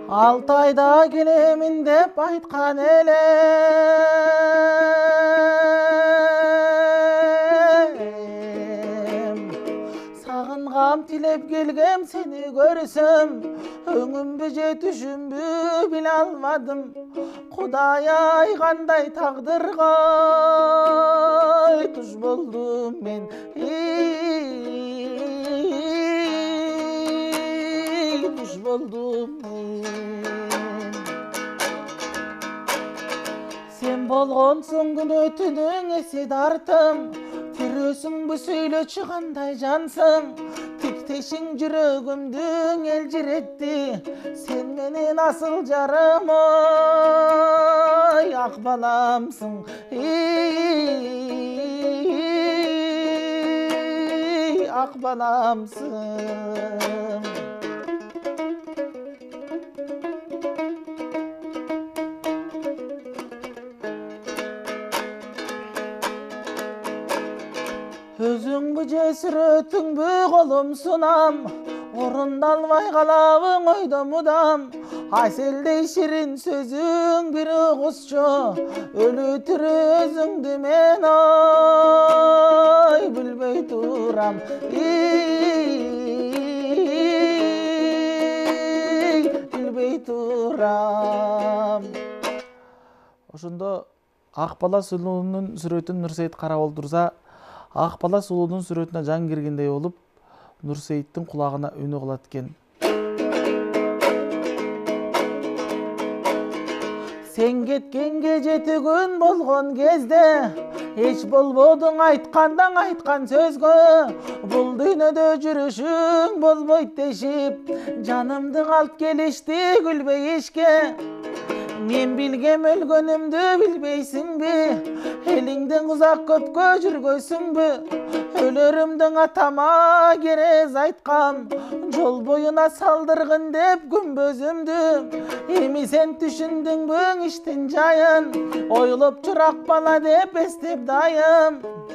6 ayda gelemin деп айтқан элем. Сағынғам тілеп келгем сені көрсем, өңімбі же түшімбі біле алмадым. Құдай ай қандай тағдырға туш болдым мен. Туш болдым мен. Sen болғонсың күн өтінің есе тартым, тірөсің бі сөйлі шығандай жансың. Тіктешің жүрегімдің елжіретті, sen менен асыл жарым ой, ақ баламсың. Ақ баламсың. Өзің бі жесіретің бі қолым сұнам, орындалмай қалауың ойда мұдам. Айселдей шірін сөзің бір құсшы, өлі түрі өзіңді мен ой, білбей тұрам. Білбей тұрам. Ошондо Ақбала Сұлуунун сүрөтүн Нурсейит карап олтурса, Ақбала Сұлуунун сүрөтүнө жан киргендей болуп, Нурсейиттин кулагына үнү кылат экен. Сен кеткенге 7 күн болгон кезде, эч болбодуң айткандан айткан сөзгө. Бул дүйнөдө жүрүшүң болбойт дешип, жанымды алып келишти күлбөй эшке. Мен билгем өлгөнүмдү билбейсиңби, элиңден узак көпкө жүргөйсүңбү? Өлөрүмдүн атама керез айткам, жол боюна салдыргын деп күмбөзүмдү. Эми сен түшүндүңбү иштин жайын, ойлоп жур Акбала деп эстеп дайым.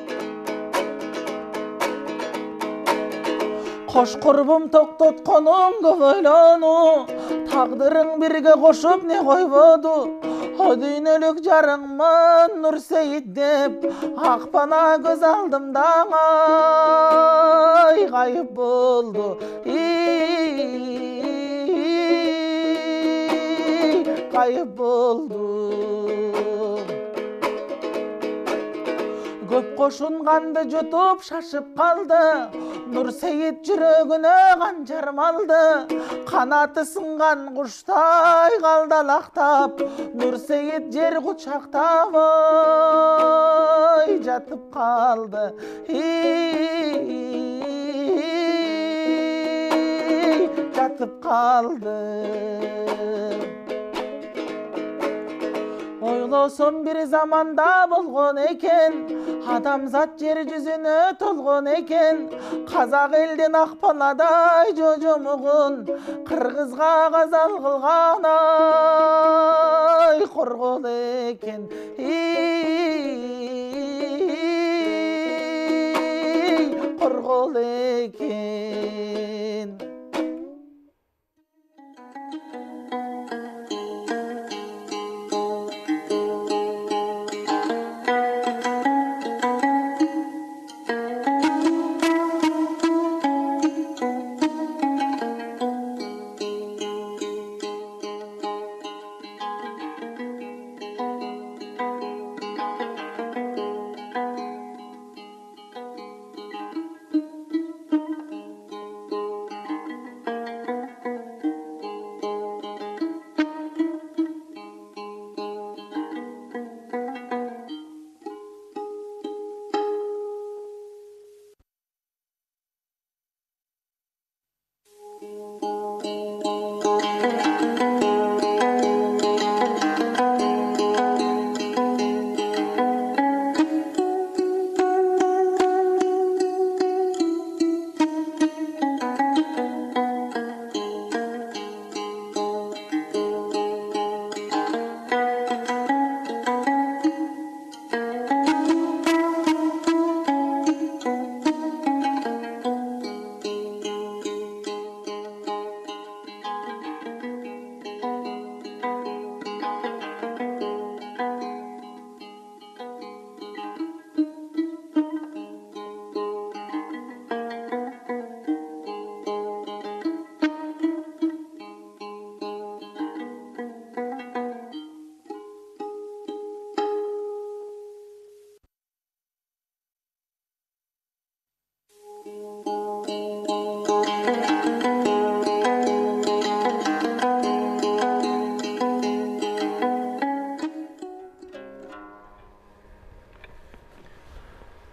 Кош курбум токтотконуң көп ойлону, тагдырың бирге кошуп не койбоду. О дүйнөлүк жарыңмын Нурсейит деп, Акбала көз алдымда ай кайып болду. Кайып болду. Көп кошунганды жутуп шашып калды, Нурсейит жүрөгүнө канжар малды. Канаты сынган куштай калдалактап, Нурсейит жер кучактап ой жатып калды. Жатып калды. Ойлосом bir zamanda болгон экен, адамзат жер жүзүнө толгон экен. Казак элдин Акбаладай жожомугун, кыргызга казал кылган ай коргол экен. Коргол экен.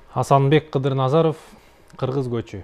Асанбек Кыдырназаров, кыргыз көчү.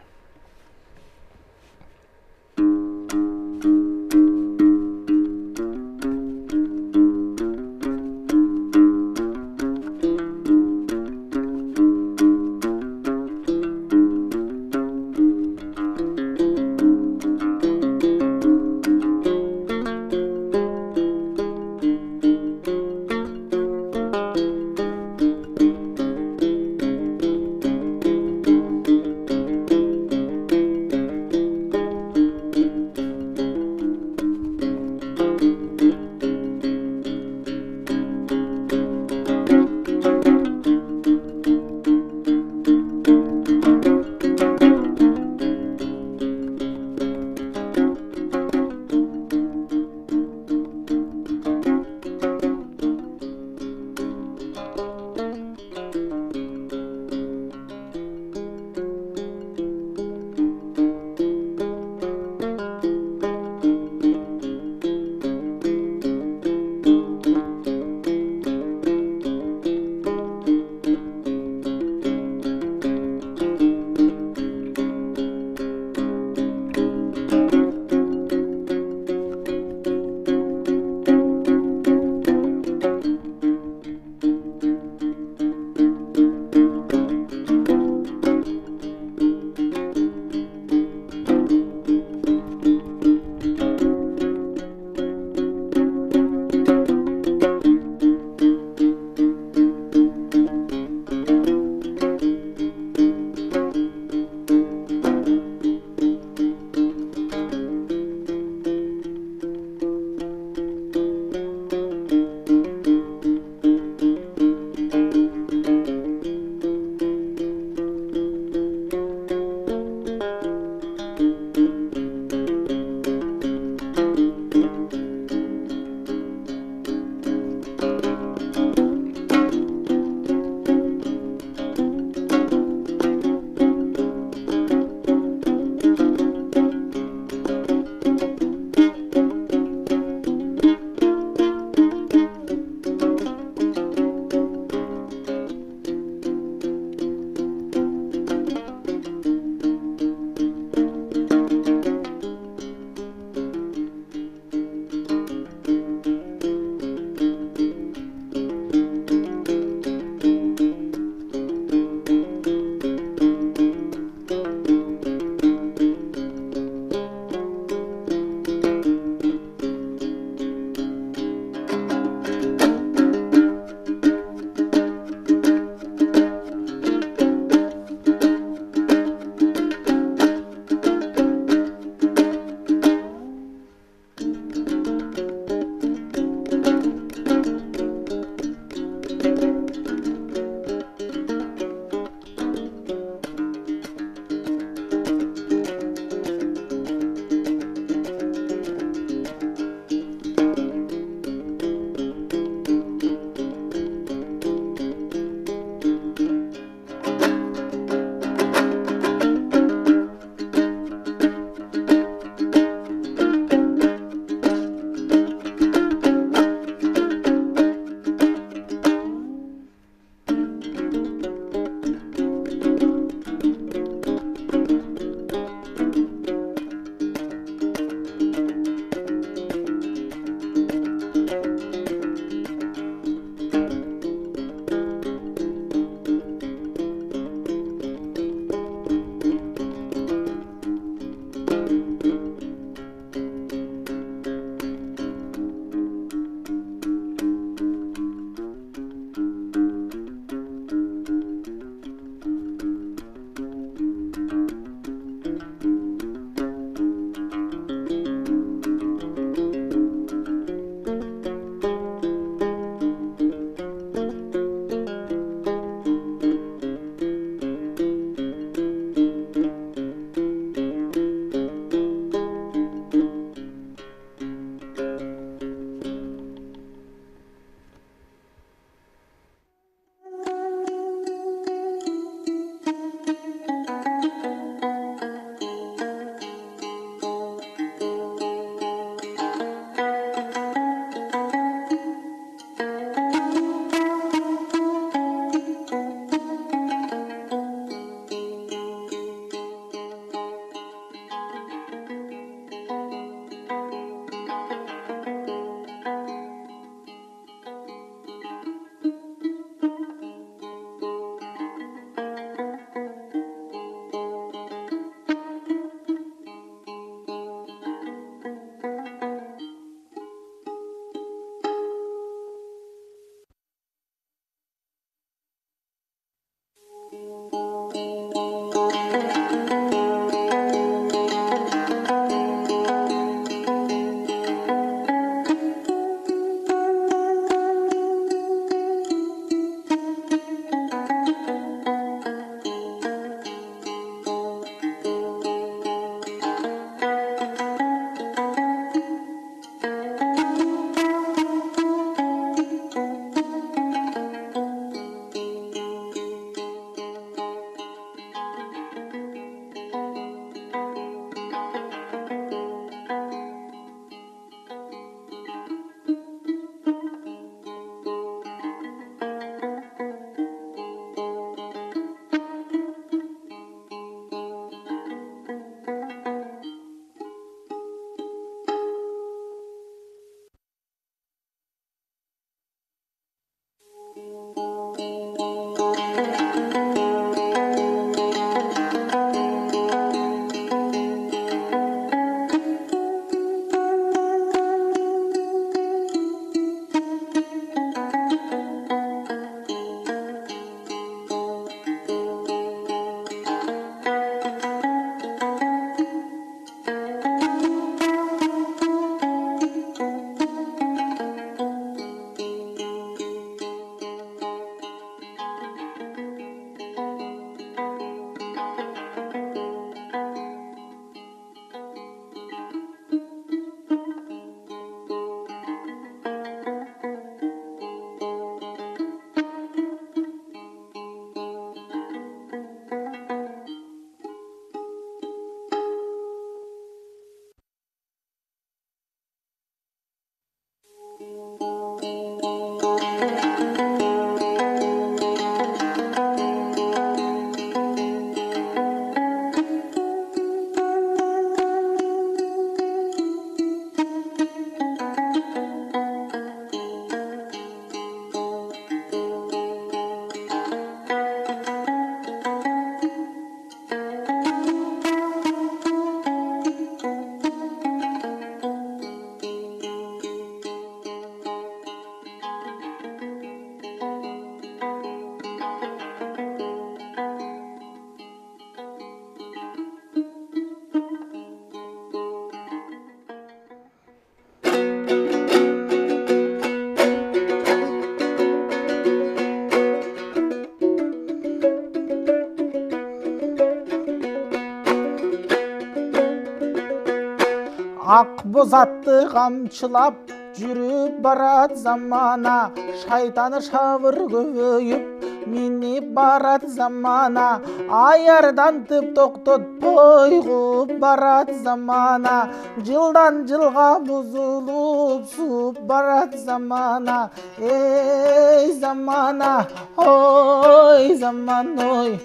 бозатты камчылап жүрүп барат замана, шайтаны шабыр көбөйүп минип барат замана, аярдан тып токтотпой кууп барат замана, жылдан жылга бузулуп сууп барат замана. Эй замана, ой заман ой.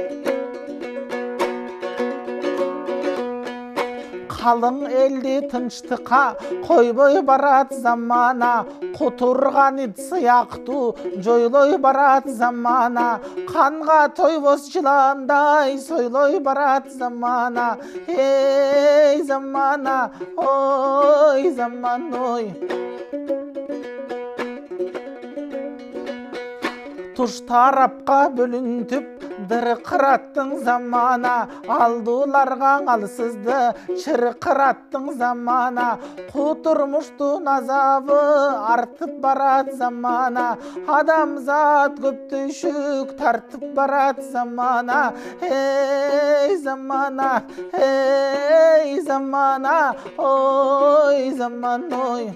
Қалың элди тынчтыкка койбой барат замана, кутурган ит сыяктуу жойлой барат замана, канга тойбос жыландай сойлой барат замана. Эй замана, ой заман ой. Туш тарапка бөлүнтүп дыркыраттың замана, алдууларга алсызды чыркыраттың замана, кутурмуштун азабы артып барат замана, адамзат көп түйшүк тартып барат замана. Эй замана, эй замана, ой заман ой.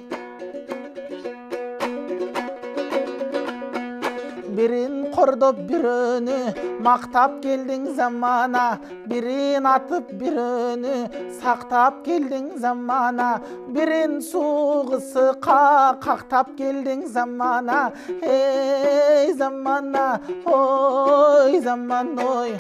Бирин кордоп бирөөнү мактап келдиң замана, бирин атып бирөөнү сактап келдиң замана, бирин суугысыкка кактап келдиң замана. Эй замана, ой заман ой.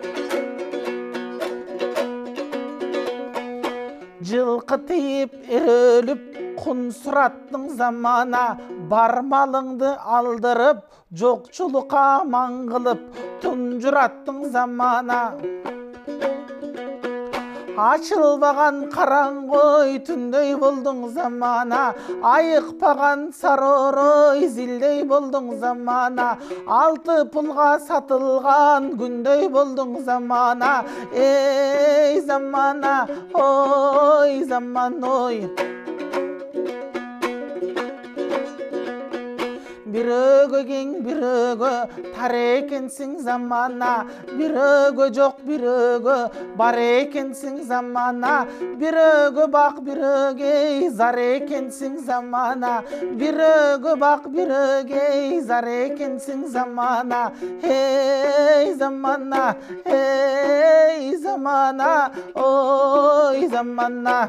Жылкы тиіп өрөлүп кун сураттың замана, бар малыңды алдырып жокчулукка маңгылып тунжураттың замана. Açılбаган караңгой түндөй болдуң замана, айыкпаган саророй зилдей болдуң замана, алты пулга сатылган күндөй болдуң замана. Эй замана, ой заман ой. Бирөөгө кең бирөөгө тар экенсиң замана, бирөөгө жок бирөөгө бар экенсиң замана, бирөөгө бак бирөөгө зар экенсиң замана, бирөөгө бак бирөөгө зар экенсиң замана. Эй замана, эй замана, ой замана.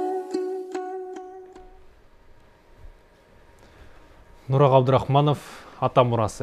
Нурак Абдурахманов ата мурасы.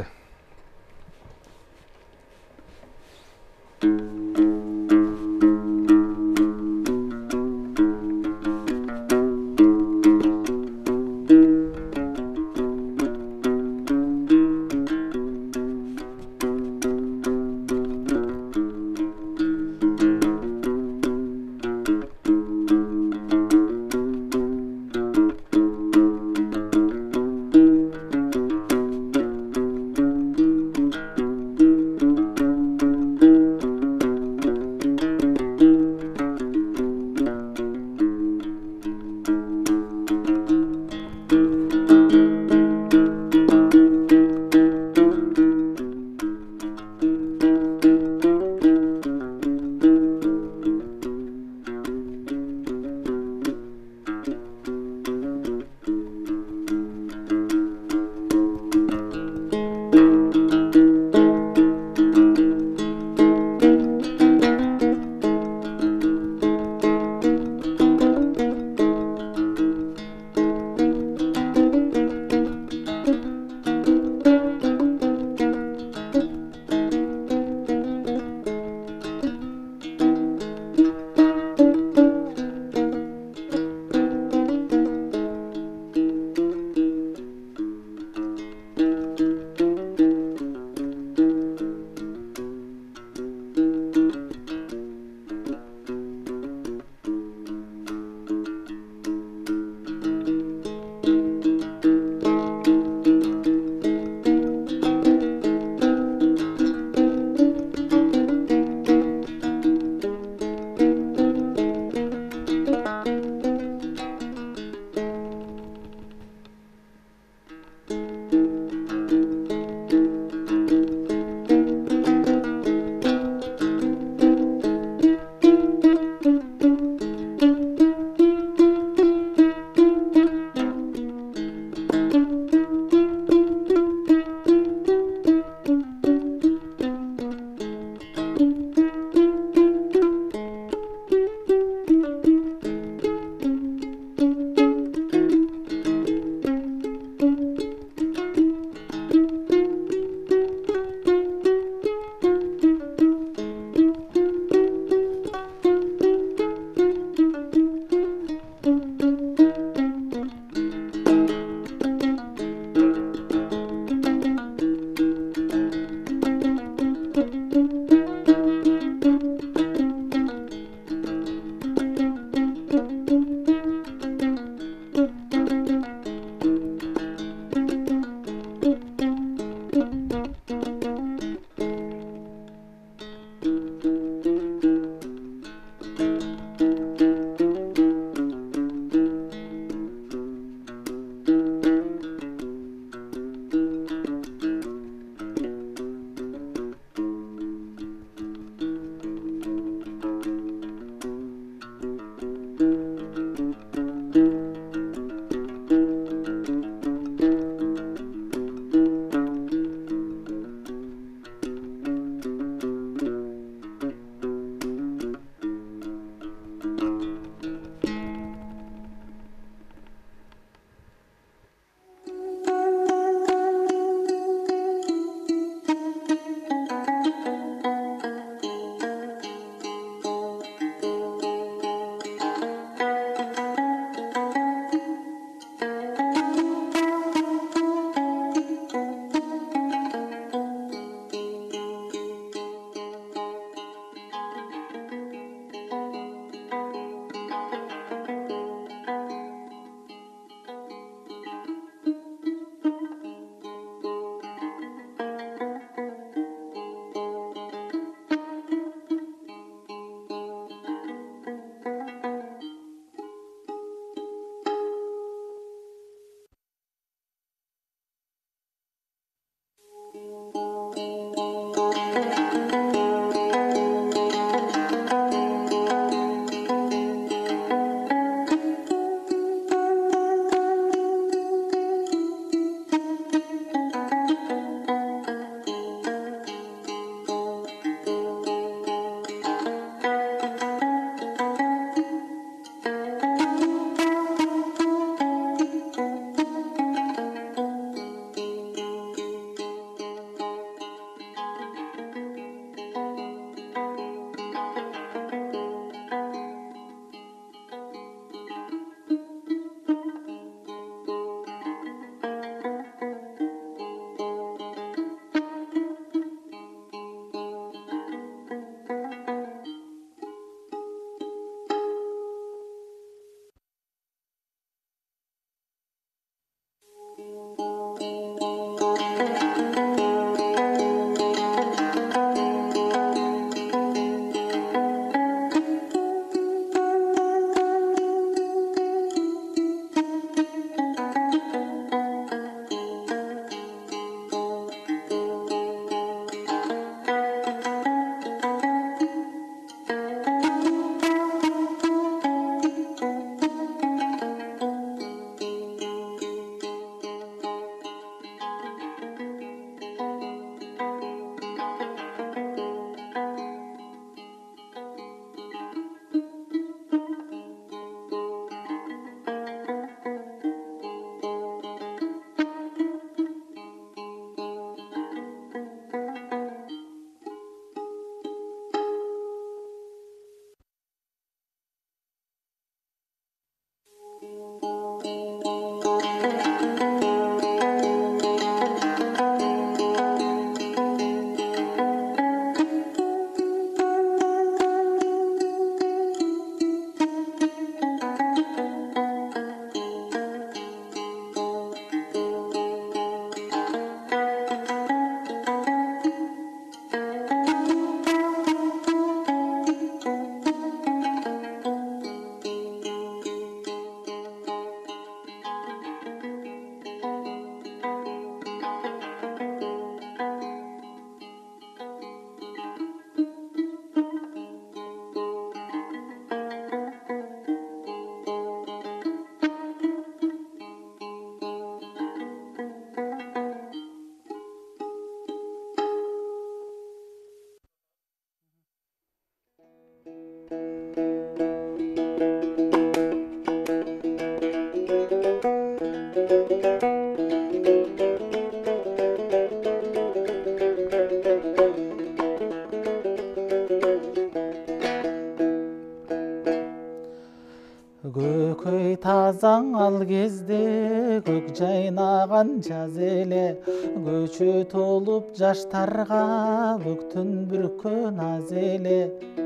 жазаң ал кезде көк жайнаган жаз эле көчө толуп жаштарга бөктөн бүркөн аз эле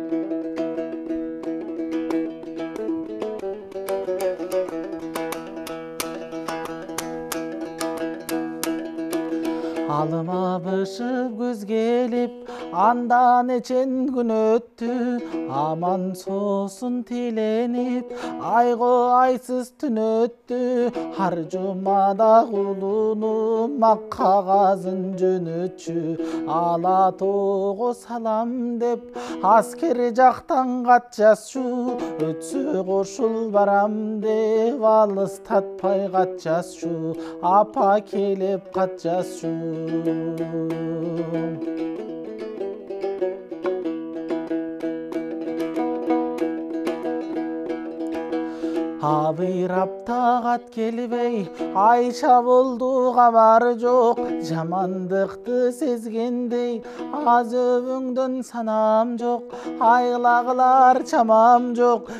алыма бышып көз келип андан эчен күн өттү аман соосун тиленип айго айсыз түн өттү ар жумада кулунум ак кагазын жөнөтчү ала тоого салам деп аскер жактан кат жазчу өтсө кошул барам деп алыстатпай кат жазчу апа келип кат жазчу абыйрапта кат келбей айша болду кабары жок жамандыкты сезгендей аз өбүңдөн санам жок айла кылар чамам жок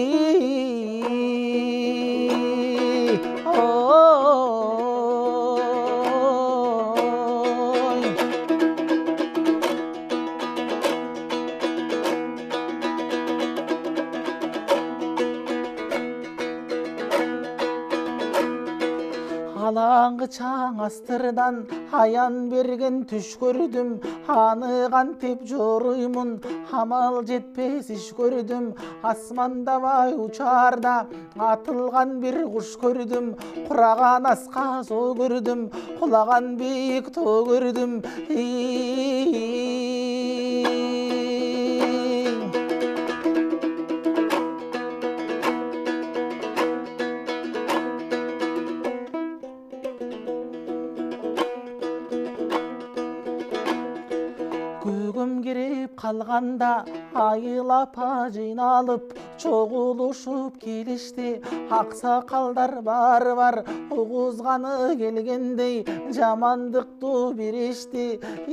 алаңгы чаң астырдан аян берген түш көрдүм аны кантип жоруймун амал жетпес иш көрдүм асмандабай учаарда атылган бир куш көрдүм кураган аска соо көрдүм кулаган бийик тоо көрдүм көгөм кирип калганда айыл апа жыйналып чогулушуп келишти аксакалдар баары бар угузганы келгендей жамандыктуу беришти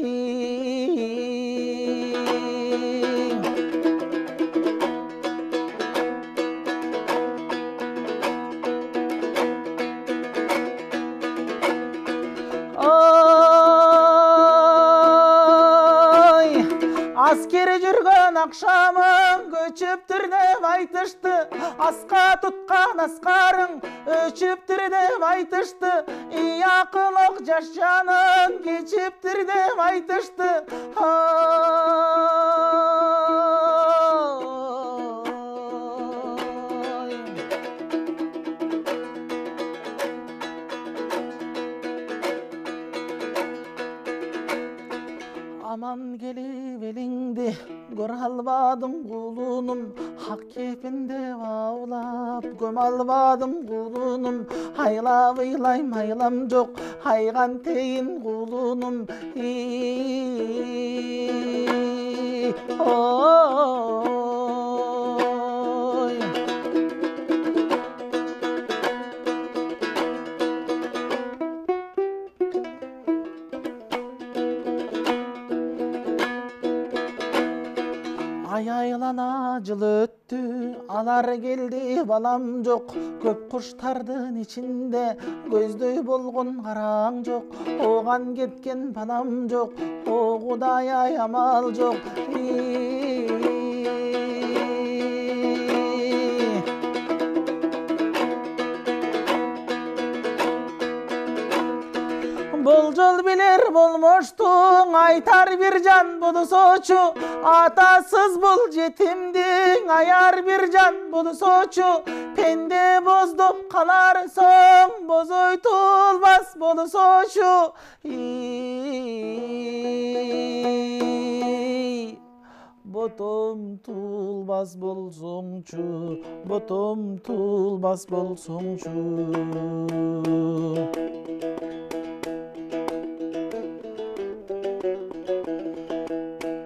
аскери жүргөн акшамың көчүптүр деп айтышты аска туткан аскарың өчүптүр деп айтышты акылык жаш жаның кечиптир деп айтышты аман келип элиңди көрө албадым кулунум ак кепинде баулап көмө албадым кулунум айлап ыйлайм айлам жок айгантейин кулунум айлана жыл өттү алар келди балам жок көп куштардын ичинде көздөй болгон караң жок ооган кеткен балам жок о кудай ай амал жок болжол билер болмоштуң айтар бир жан болсочу атасыз бул жетимдиң аяр бир жан болсочу пенде боздоп калар соң бозойтулбас болсочу ботом тулбас болсоңчу ботом тулбас болсоңчу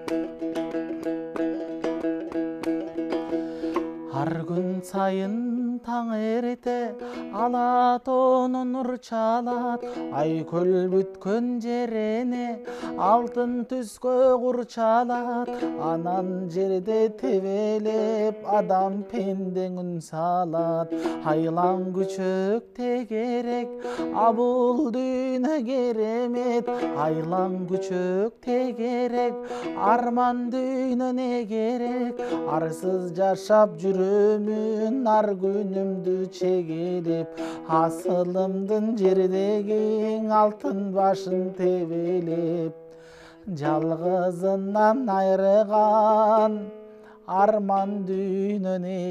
ар күн сайын таң ерте, ала тоону нур чалат, ай көл бүткөн жерине алтын түскө курчалат. Анан жерде тебелеп адам пендең үн салат. Айлан күчөк тегерек, абул дүйнө керемет. Айлан күчөк тегерек, арман дүйнө не керек. Арсыз жашап жүрөмүн, ар күнүмдү чегелеп. Асылымдын жердеги алтын башын тебелеп. Жалгызынан айрыган арман дүйнө не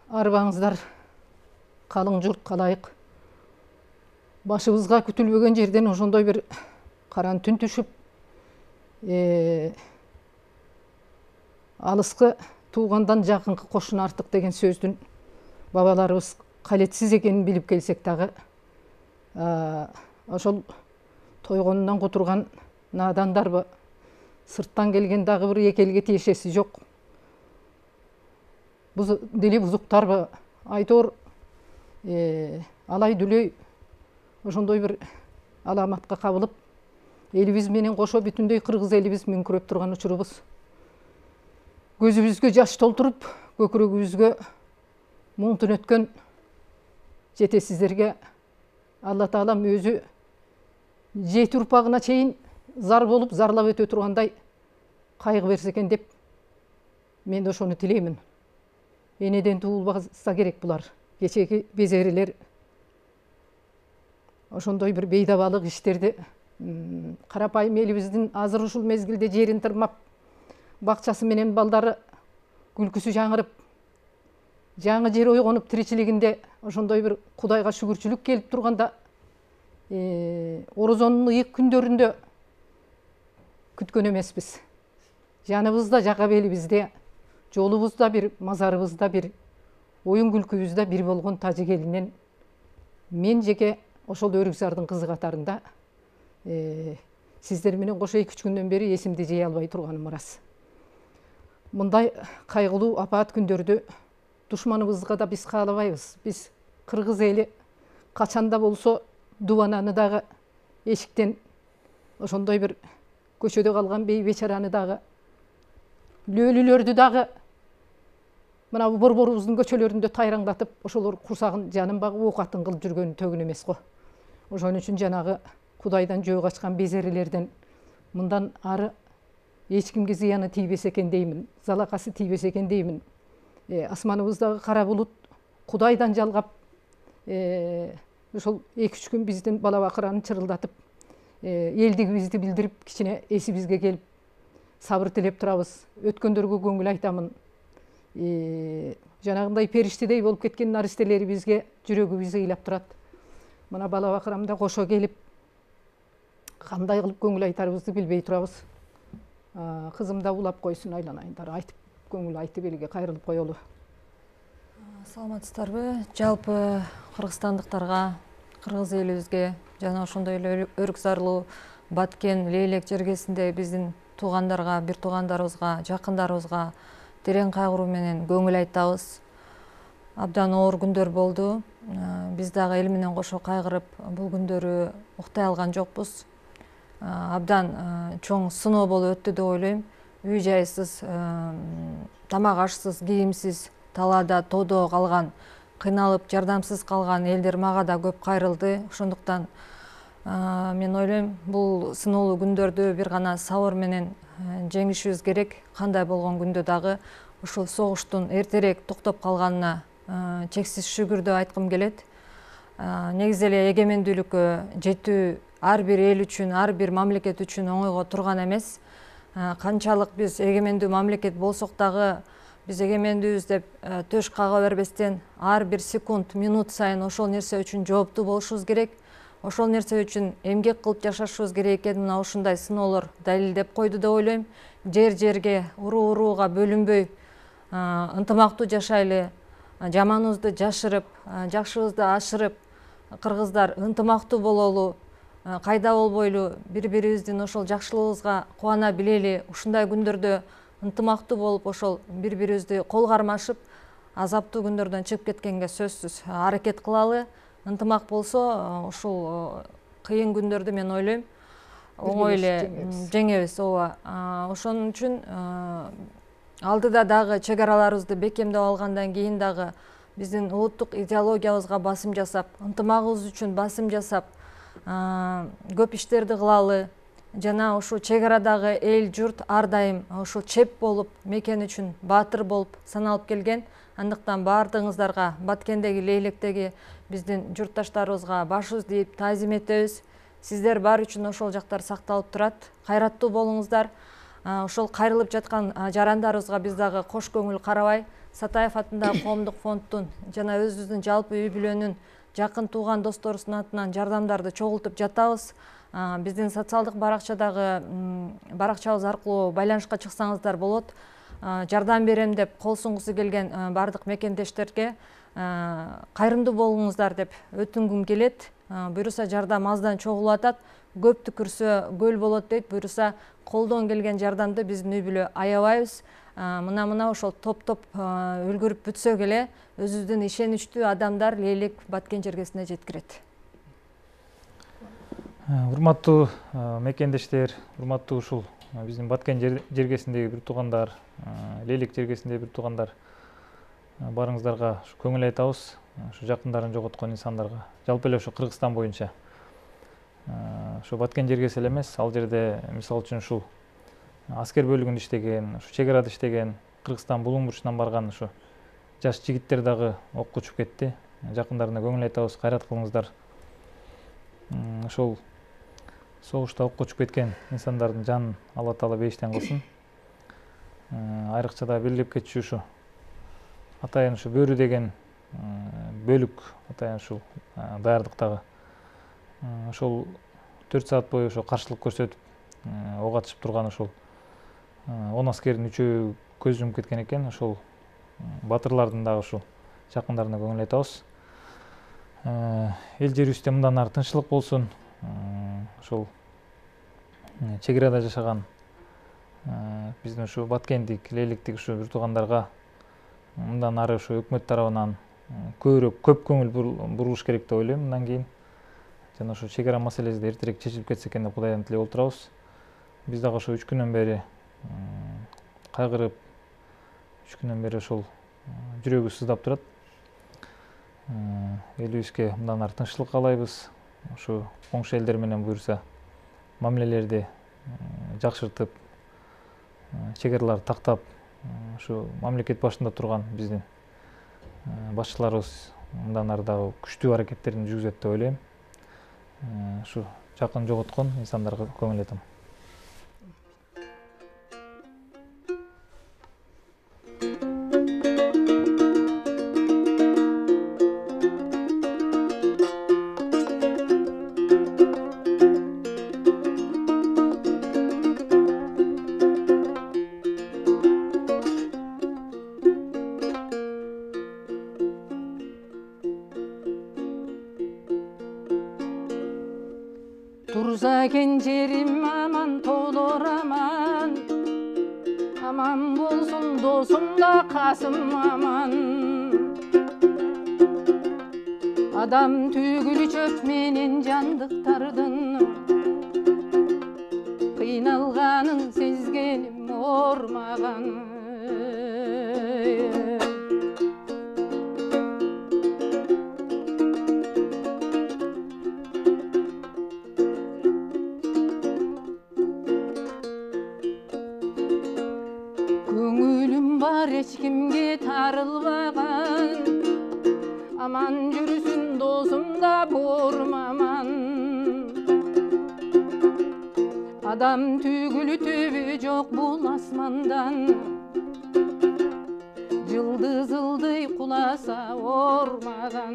арбаңыздар, қалың жұрт қалайық. Башыбызға күтілбеген жерден ошондой бір қаран түн түшіп, алысқы туғандан жақынқы қошын артық деген сөздің бабаларыбыз қалетсіз екенін біліп келсек тағы, ошол тойғонунан құтырған надандар ба, сырттан келген дағы бір екелге тиешесі жоқ. Дили бұзықтар ба, айтор алай дүлей ошондой бір аламатқа қабылып, елібіз менен қошо бүтіндей қырғыз елібіз мүңкіреп тұрған ұшырыбыз. Көзімізге жаш толтырып, көкірегімізге мұң түнеткен жетесіздерге Алла Таалам өзі жеті ұрпағына чейін зар болып, зарлап өте тұрғандай қайғы берсе екен деп, мен де ошоны тілеймін. Енеден туылбаса керек бұлар. Кечеги безерилер ошондой бір бейдабалық іштерді қарапайым еліміздің азыр ушул мезгилде жерин тырмап, бақчасы менен балдары күлкісі жаңырып, жаңы жер ойғонып тиричилигинде ошондой бір Кудайга шүгүрчүлүк келип турганда, орозонун ыйык күндөрүндө күткөн эмеспиз. Жаныбызда, жака белибизде, жолубузда бир, мазарыбызда бир, оюн күлкүбүздө бир болгон тажик элинен мен жеке ошол Өрүкзардын кызы катарында сиздер менен кошо 2-3 күндөн бери эсимди жей албай турганым ырас. Мындай кайгылуу апаат күндөрдү душманыбызга да биз каалабайбыз. Биз кыргыз эли качанда болсо дубананы дагы эшиктен, ошондой бир көчөдө калган бей бечараны дагы, лөлүлөрдү дагы мына борборубуздун көчөлөрүндө тайраңдатып, ошолор курсагын жанын багып оокатын кылып жүргөнү төгүн эмес го. Ошон үчүн жанагы Кудайдан жөө качкан безерилерден мындан ары эч кимге зыяны тийбесе экен деймин, залакасы тийбесе экен деймин. Асманыбыздагы кара булут Кудайдан жалгап, ошол 2-3 күн биздин бала бакыраны чырылдатып, элдигибизди билдирип, кичине эсибизге келип, сабыр тилеп турабыз. Өткөндөргө көңүл айтамын. Жанагындай периштедей болуп кеткен наристелери бизге жүрөгүбүздү ыйлап турат. Мына бала бакырамда кошо келип, кандай кылып көңүл айтарыбызды билбей турабыз. Кызым да улап койсун, айланайындар, айтып көңүл айтып элге кайрылып коелу. Саламатсыздарбы? Жалпы кыргызстандыктарга, кыргыз элибизге жана ошондой эле Өрүкзарлуу, Баткен, Лейлек жергесинде биздин туугандарга, бир туугандарыбызга, жакындарыбызга терең кайгыруу менен көңүл айтабыз. Абдан оор күндөр болду. Биз дагы эл менен кошо кайгырып, бул күндөрү уктай алган жокпуз. Абдан чоң сыноо болуп өттү деп ойлойм. Үй жайсыз, тамак ашсыз, кийимсиз, талаада, тоодо калган, кыйналып, жардамсыз калган элдер мага да көп кайрылды. Ошондуктан мен ойлойм, бул сыноолуу күндөрдү бир гана сабыр менен жеңишибиз керек. Кандай болгон күндө дагы ушул согуштун эртерээк токтоп калганына чексиз шүгүр деп айткым келет. Негизи эле эгемендүүлүккө жетүү ар бир эл үчүн, ар бир мамлекет үчүн оңойго турган эмес. Канчалык биз эгемендүү мамлекет болсок дагы, биз эгемендүүбүз деп төш кага бербестен ар бир секунд, минут сайын ошол нерсе үчүн жооптуу болушубуз керек. Ошол нерсе үчүн эмгек кылып жашашыбыз керек экен. Мына ушундай сыноолор далилдеп койду деп ойлойм. Жер-жерге, уруу-урууга бөлүнбөй, ынтымактуу жашайлы, жаманыбызды жашырып, жакшыбызды ашырып, кыргыздар ынтымактуу бололу, кайда болбойлу, бири-бирибиздин ошол жакшылыгыбызга кубана билели. Ушундай күндөрдө ынтымактуу болуп, ошол бири-бирибизди кол кармашып, азаптуу күндөрдөн чыгып кеткенге сөзсүз аракет кылалы. Ынтымак болсо, ушул кыйын күндөрдү мен ойлойм оңой эле жеңебиз. Ошон үчүн алдыда дагы чек араларыбызды бекемдеп алгандан кийин дагы биздин улуттук идеологиябызга басым жасап, ынтымагыбыз үчүн басым жасап, көп иштерди кылалы. Жана ушул чек арадагы эл журт ар дайым ушул чеп болуп, мекен үчүн баатыр болуп саналып келген. Андыктан баардыгыңыздарга, Баткендеги, Лейлектеги биздин журтташтарыбызга башыбызды ийип таазим этебиз. Сиздер бар үчүн ошол жактар сакталып турат. Кайраттуу болуңуздар. Ошол кайрылып жаткан жарандарыбызга биз дагы кош көңүл карабай, Сатаев атындагы коомдук фонддун жана өзүбүздүн жалпы үй бүлөнүн жакын тууган досторубуздун атынан жардамдарды чогултуп жатабыз. Биздин социалдык баракчабыз аркылуу байланышка чыксаңыздар болот. Жардам берем деп кол сунгусу келген бардык мекендештерге кайрымдуу болуңуздар деп өтүнгүм келет. Буюрса жардам аздан чогулуп атат, көп түкүрсө көл болот дейт. Буюрса колдон келген жардамды биздин үй бүлө аябайбыз. Мына ошол топ үлгүрүп бүтсө келе өзүбүздүн ишеничтүү адамдар Лейлек Баткен жергесине жеткирет. Урматтуу мекендештер, урматтуу ушул биздин Баткен жергесиндеги бир туугандар, Лейлек жергесиндеги бир туугандар, барыңыздарга көңүл айтабыз. Ушу жакындарын жоготкон инсандарга, жалпы эле ушу Кыргызстан боюнча. Ушу Баткен жергеси эле эмес, ал жерде мисалы үчүн ушул аскер бөлүгүндө иштеген, ушу чек арада иштеген, Кыргызстан булуң бурчунан барган ушу жаш жигиттер дагы окко учуп кетти. Жакындарына көңүл айтабыз, кайрат кылыңыздар. Ошол согушта окко учуп кеткен инсандардын жанын Алла Таала бейиштен кылсын. Айрыкча да белгилеп кетчү ушу атайын ушу бөрү деген бөлүк, атайын ушул даярдыктагы ошол 4 саат бою ошо каршылык көрсөтүп ок атышып турган ошол 10 аскердин 3-өө көз жумуп кеткен экен. Ошол батырлардын дагы ушул жакындарына көңүл айтабыз. Эл жерибизде мындан ары тынччылык болсун. Ошол чек арада жашаган биздин ушу Баткендик, Лейлектик ушу бир туугандарга мындан ары ушу өкмөт тарабынан көп көңүл бурулуш керек деп ойлойм. Мындан кийин жана ушу чек ара маселеси да эртерээк чечилип кетсе экен деп Кудайдан тилеп отурабыз. Биз дагы ошо 3 күнөн бери кайгырып, 3 күнөн бери ошол жүрөгүбүз сыздап турат. Элибизге мындан ары тынччылык каалайбыз. Ушу коңшу элдер менен буюрса мамилелерди жакшыртып, чек араларды тактап, ушу мамлекет башында турган биздин башчыларыбыз мындан ары дагы күчтүү аракеттерин жүргүзөт деп ойлойм. Ушу жакын жоготкон инсандарга көңүл айтам. Tursa kencerim aman tolor aman, aman bolsun dosum da kasım aman. Adam tügülü çöp menen jandıktardın, kıynalganın sezgenim ormagan. Көңүлүм бар эч кимге тарылбаган, аман жүрсүн досум да бормаман. Адам түгүлү төбү жок бул асмандан, жылдыз ылдый куласа ормаган.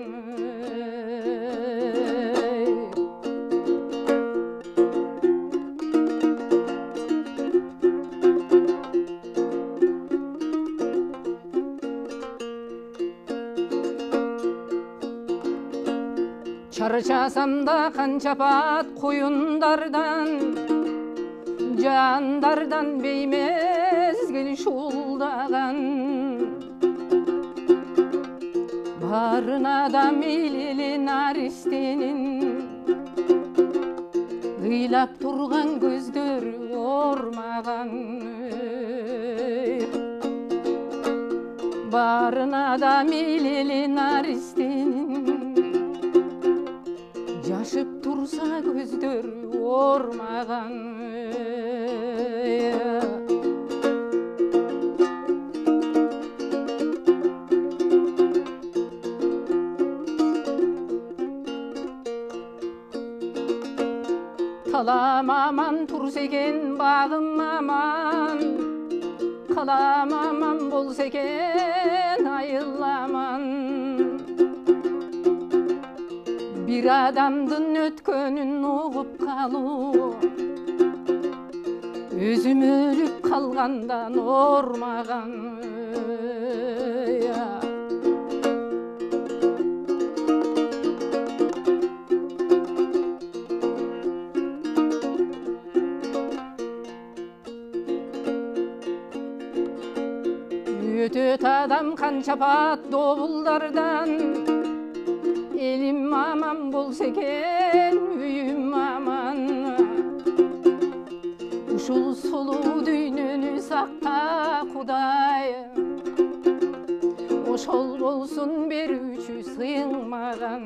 Çarşasam da kançapat koyunlardan, candardan beymezgil şuldagan. Barın adam ilili naristenin, kıylap turgan gözdörü ormagan. Barın adam ilili naristenin, yaşıp tursa gözdörü ormagan. Talam aman tursegen bağım aman, балам аман болса екен айыламан. Bir адамдын өткөнүн угуп калуу өзүм өлүп калгандан ормаган. Өтөт адам канча пат добулдардан, элим аман болса экен үйүм аман. Ушул сулуу дүйнөнү сакта Кудай, ошол болсун берүүчү сыймаган.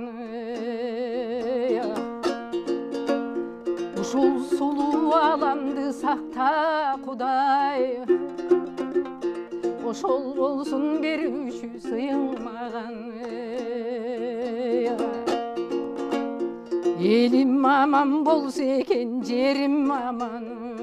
Ушул сулуу аламды сакта Кудай, ошол болсун берүүчү сыймаган. Элим аман болса экен жерим аман.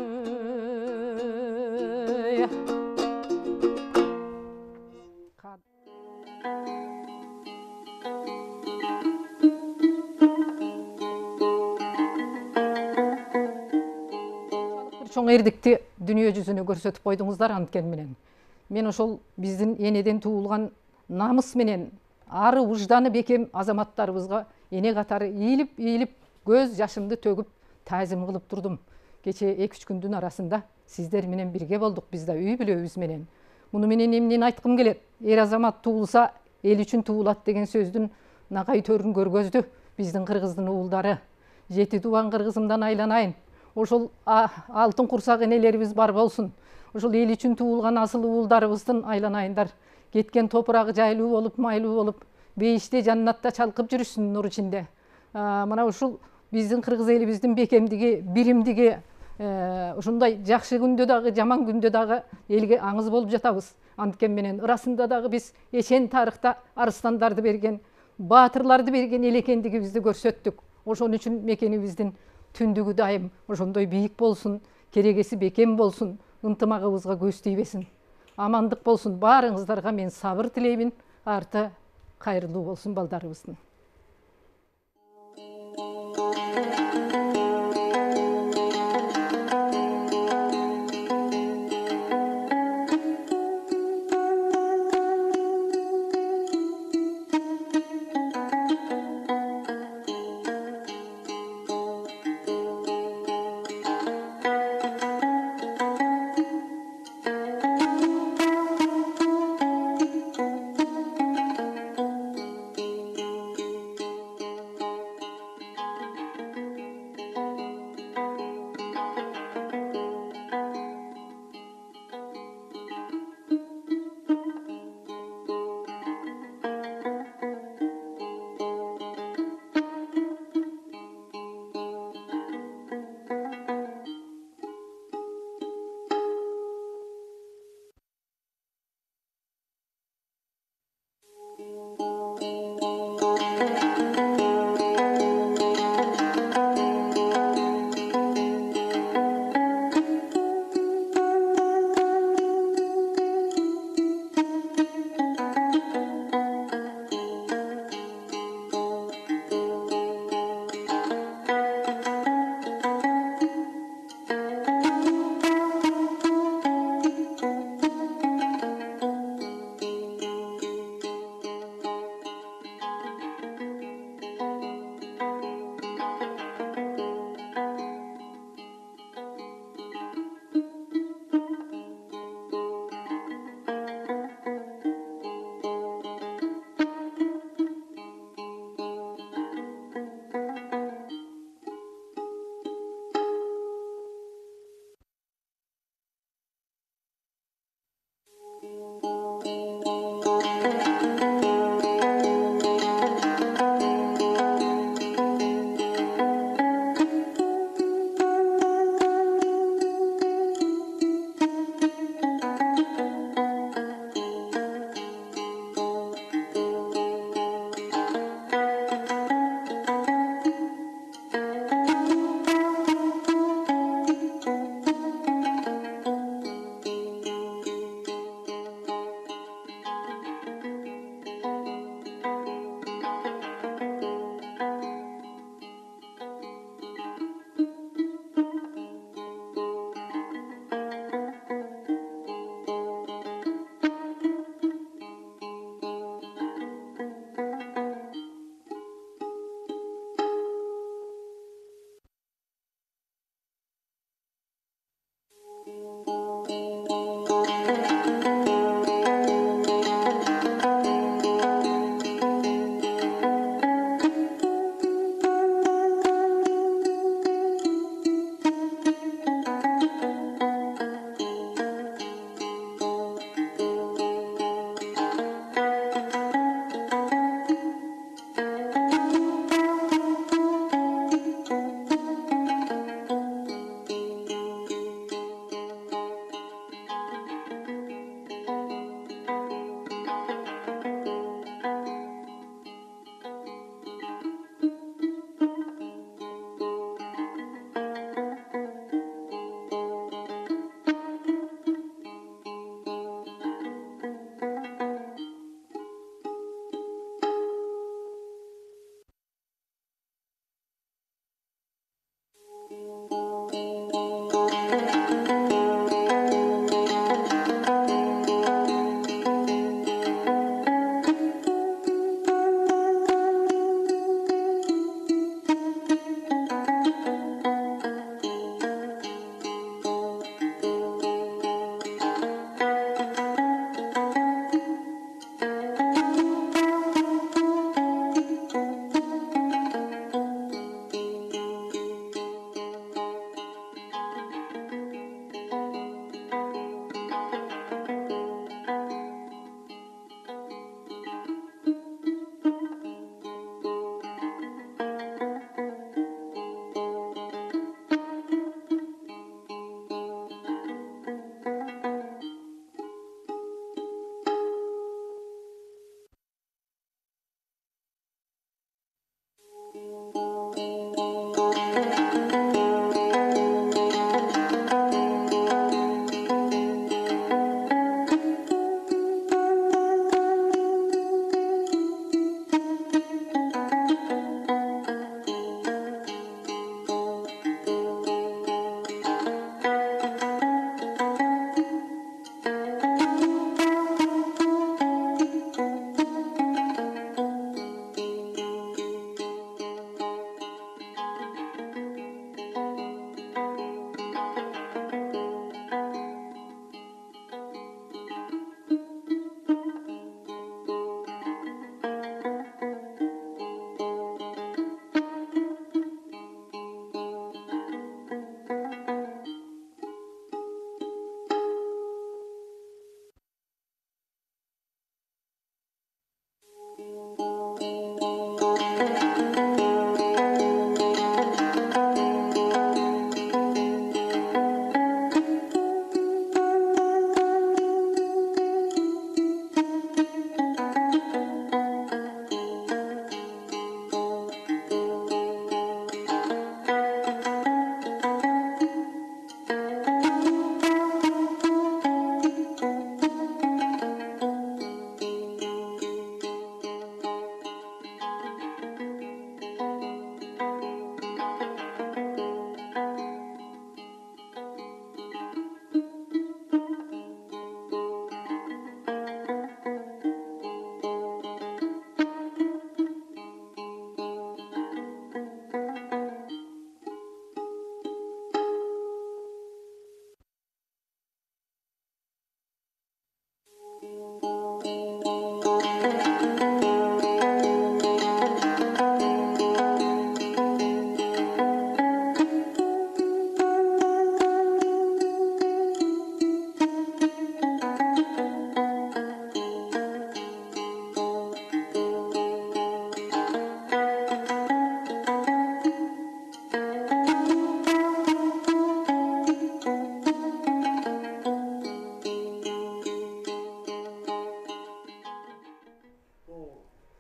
Чоң эрдикти дүнүйө жүзүнө көрсөтүп койдуңуздар анткени менен. Мен ошол биздин энеден туулган намыс менен ары выжданы бекем азаматтарыбызга эне катары ийилип көз жашымды төгүп таазим кылып турдум. Кече 2-3 күндүн арасында сиздер менен бирге болдук, биз да үй бүлөбүз менен. Муну менен эмнени айткым келет? Эр азамат туулса эл үчүн туулат деген сөздүн нагай төрүн көргөздү биздин кыргыздын уулдары. 7 тубан кыргызымдан айланайын. Ошол алтын курсак энелерибиз бар болсун. Ошол эл үчүн туулган асыл уулдарыбыздын айланайындар. Кеткен топурагы жайлуу болуп, майлуу болуп, бейиште жаннатта чалкып жүрүшсүн нур ичинде. Мына ушул биздин кыргыз элибиздин бекемдиги, биримдиги, ушундай жакшы күндө дагы, жаман күндө дагы элге аңыз болуп жатабыз. Анткени менен ырасында дагы биз эчен тарыхта арыстандарды берген, баатырларды берген эл экендигибизди көрсөттүк. Ошон үчүн мекенибиздин түндүгү дайым ошондой бийик болсун, керегеси бекем болсун, ынтымагыбызга көз тийбесин. Амандык болсун, баарыңыздарга мен сабыр тилеймин. Арты кайрылуу болсун балдарыбыздын.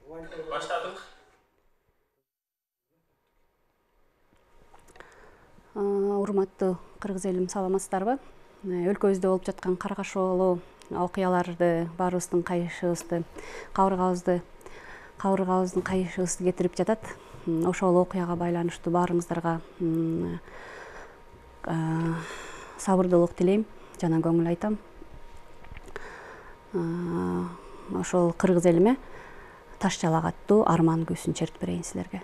Баштадык. Урматтуу кыргыз элим, саламатсыздарбы? Өлкөбүздө болуп жаткан каргашуулуу окуяларды, баарыбыздын кайышыбызды, кабыргабыздын кайышыбызды кетирип жатат. Ошол окуяга байланыштуу баарыңыздарга сабырдуулук тилейм, жана көңүл айтам. Ошол кыргыз элиме таш жалак аттуу арман күүсүн чертип берейин силерге.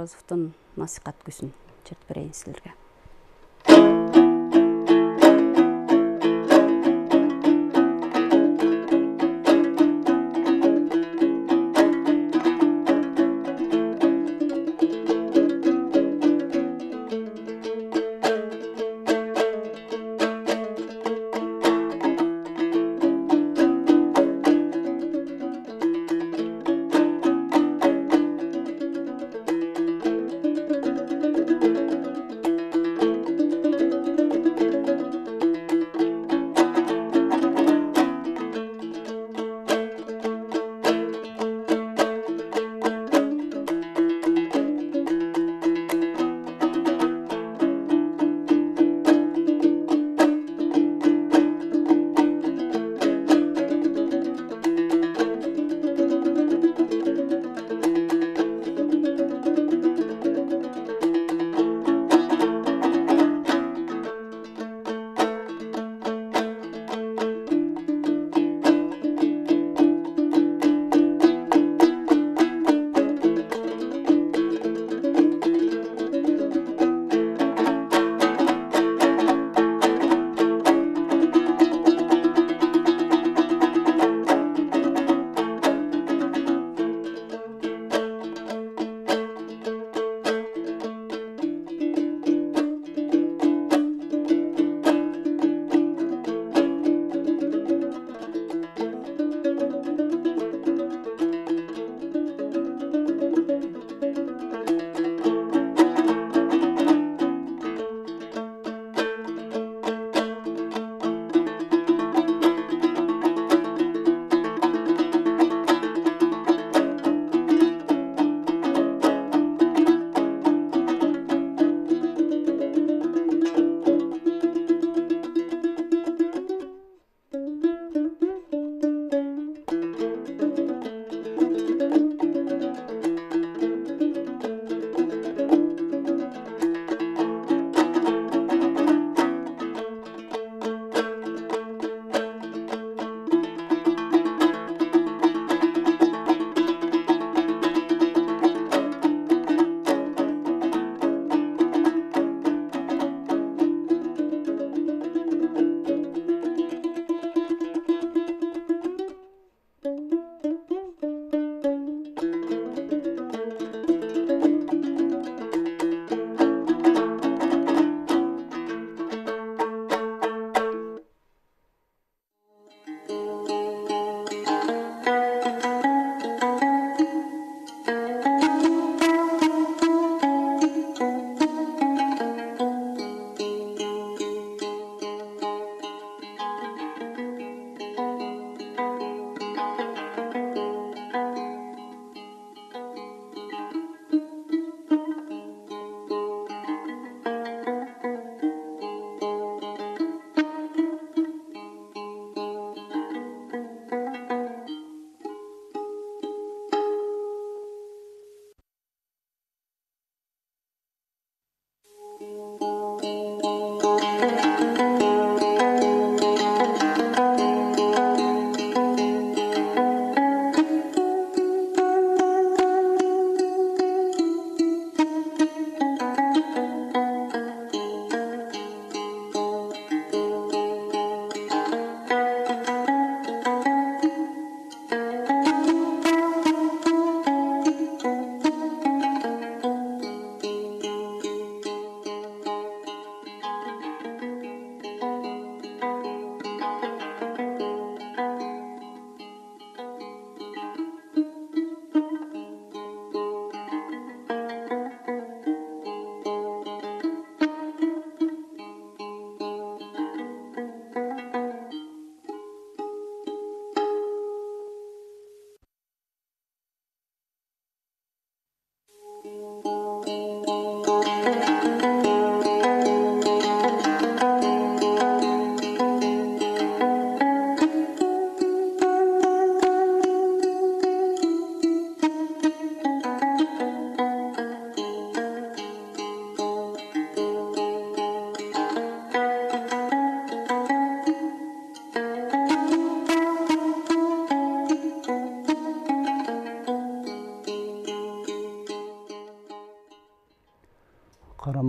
Ниязовдун насихат күсүн чертип берейин силерге.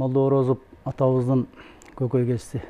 Молдо Орозов атабыздын көкөйгеси.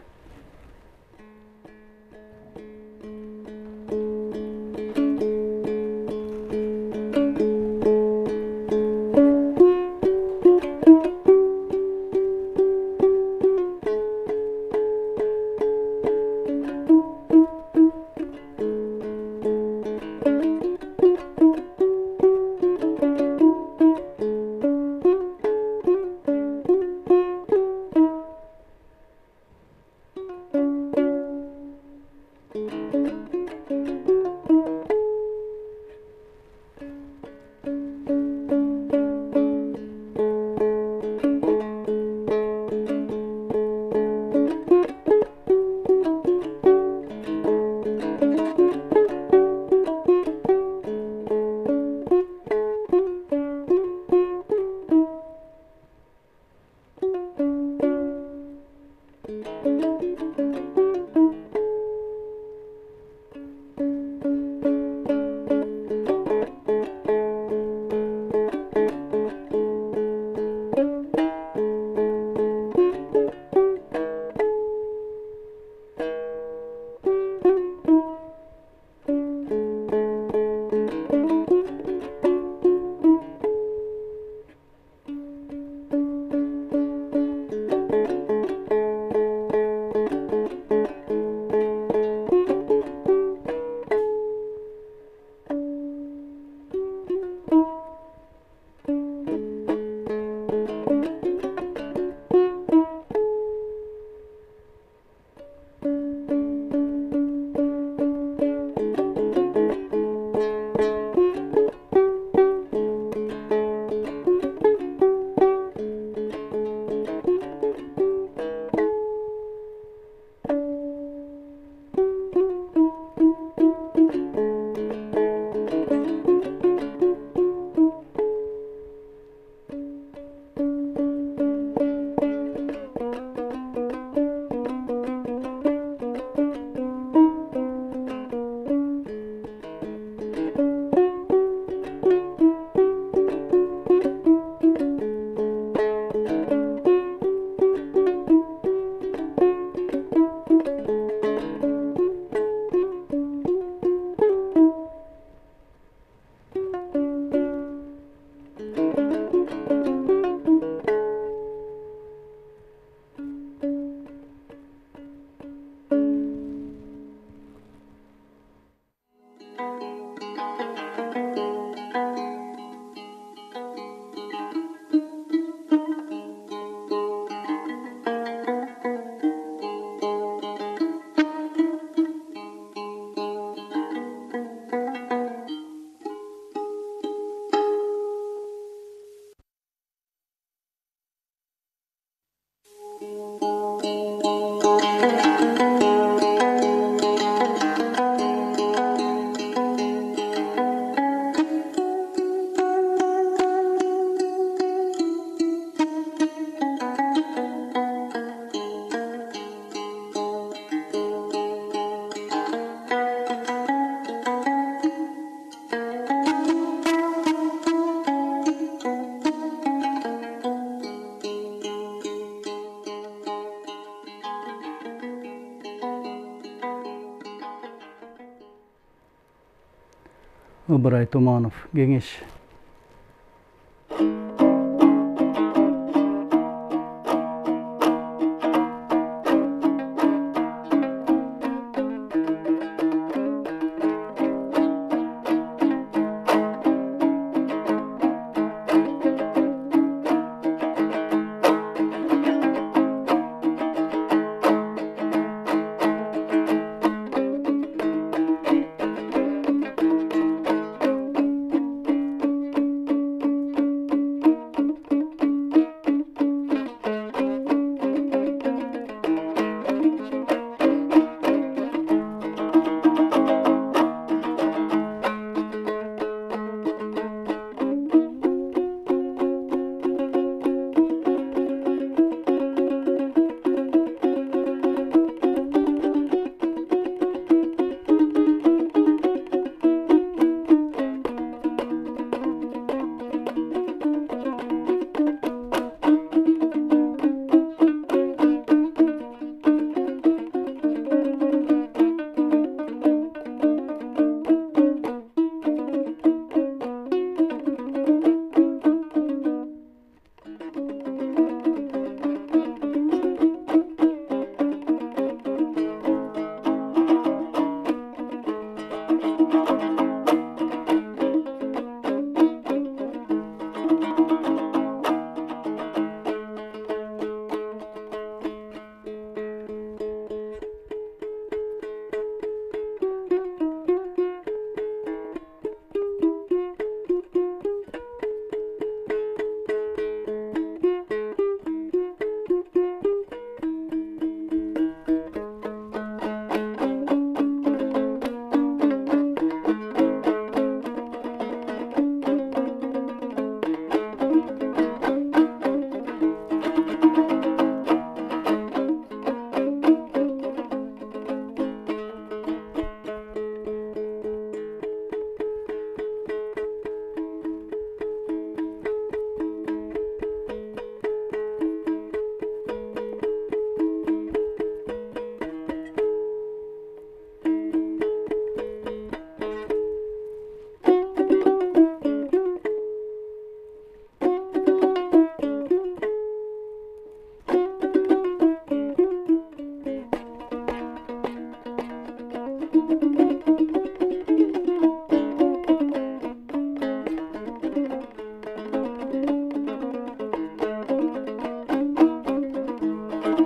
Ыбырай Туманов, Кеңеш.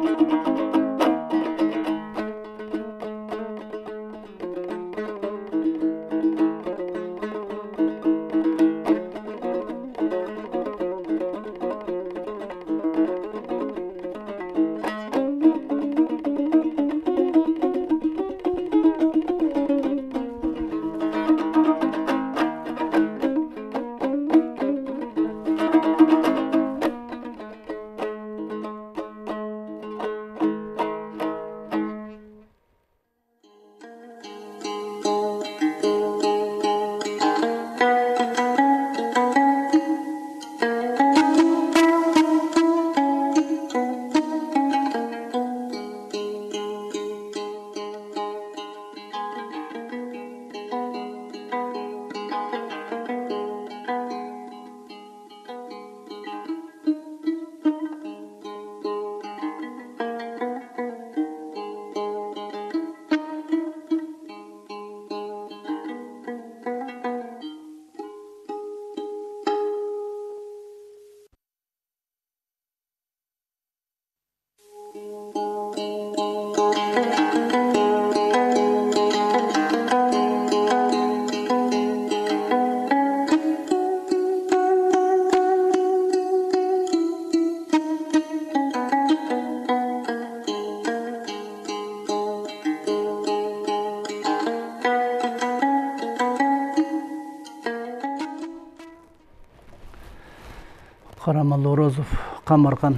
Karamalla Orozov, Kamarkan.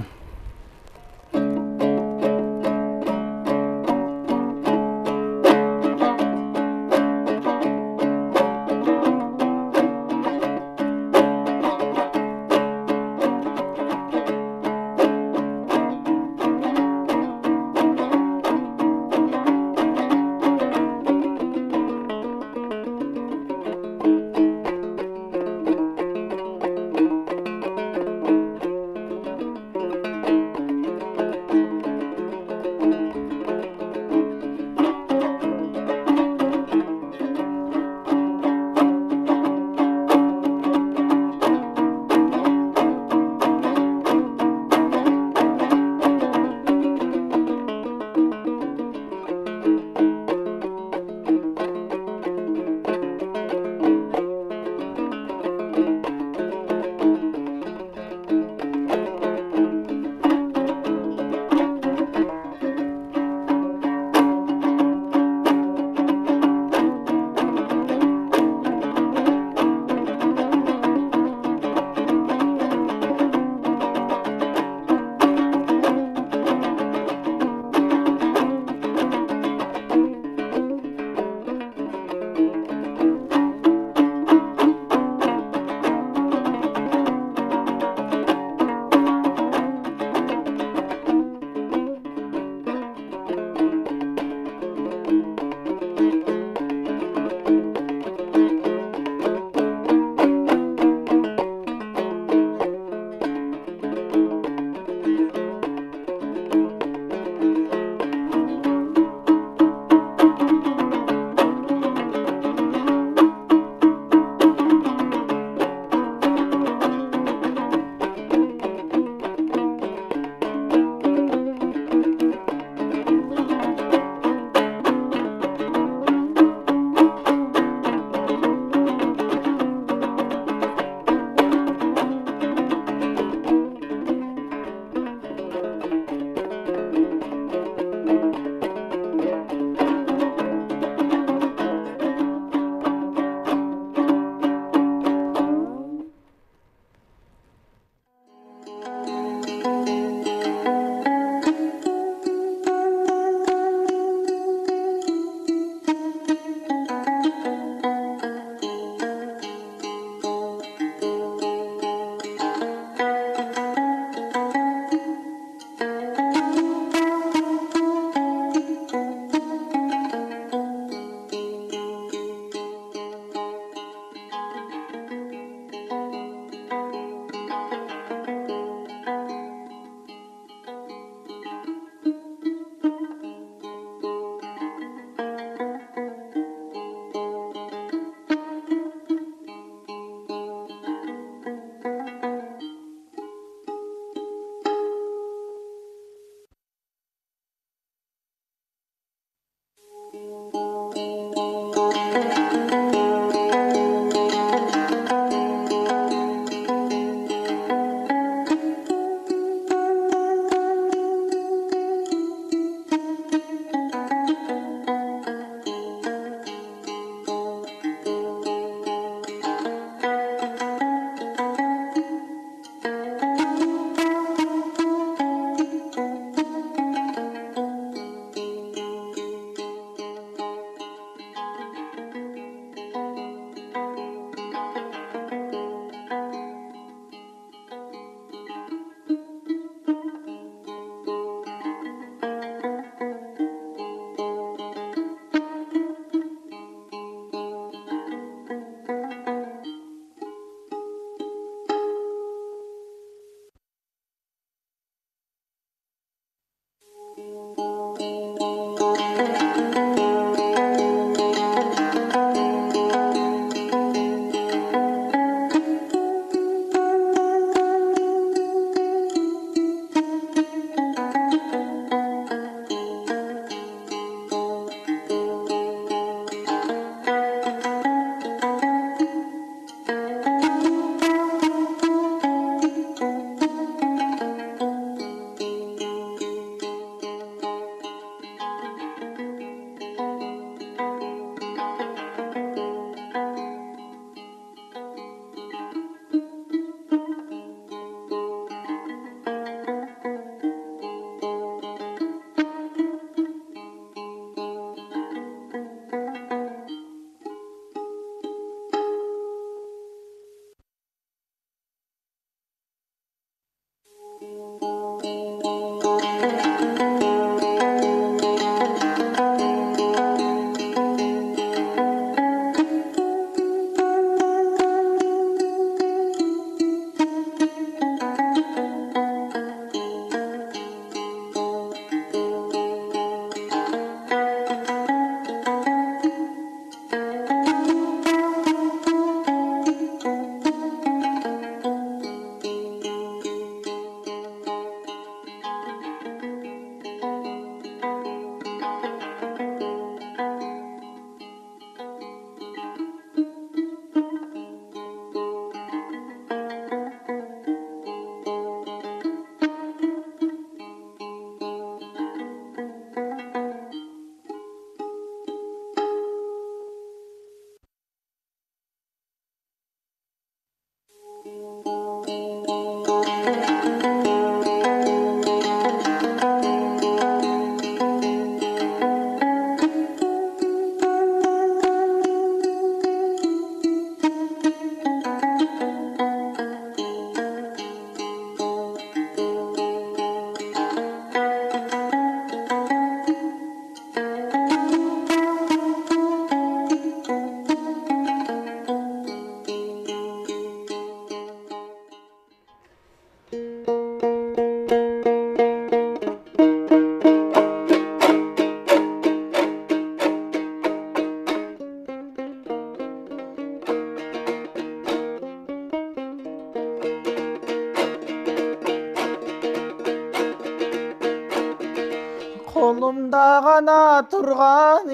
колумда гана турган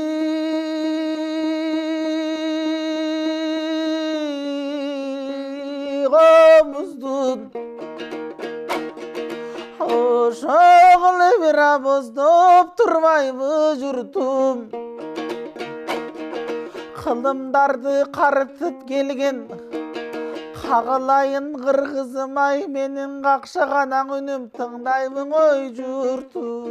игомуздун ошоголо бир абоздоп турбайбы журтум кылымдарды карытып келген кагылайын кыргызым ай менин какшаган үнүм тыңдайбың ой журтум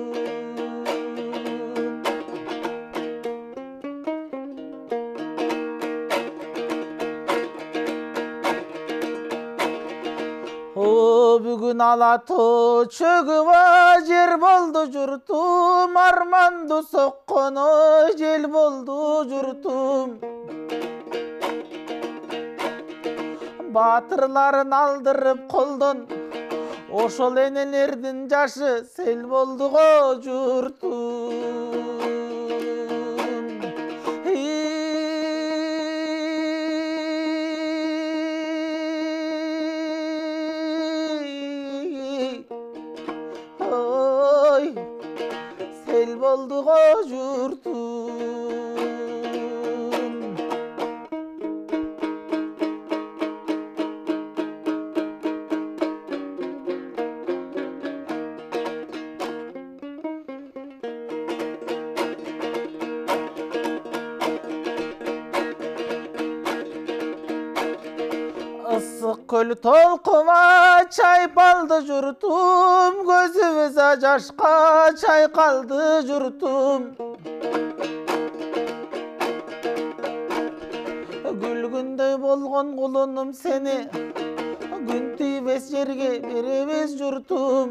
бүгүн ала тоо чөгүп жер болду журтум арманды соккон жел болду журтум батырларын алдырып колдон ошол энелердин жашы сел болду го журтум сел болду го журтум ысык көл толкума чайпалды журтум көзүбүз жашка чайкалды журтум күлгүндөй болгон кулунум сени күн тийбес жерге беребиз журтум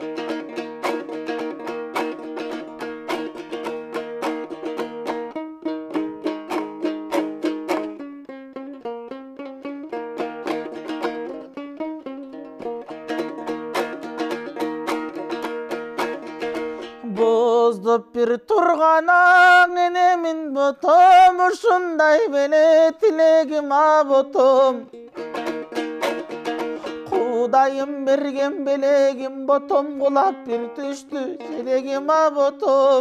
боздоп бир турганаң энемин ботом ушундай беле тилегим аботом кудайым берген белегим ботом кулап бир түштү желегим аботом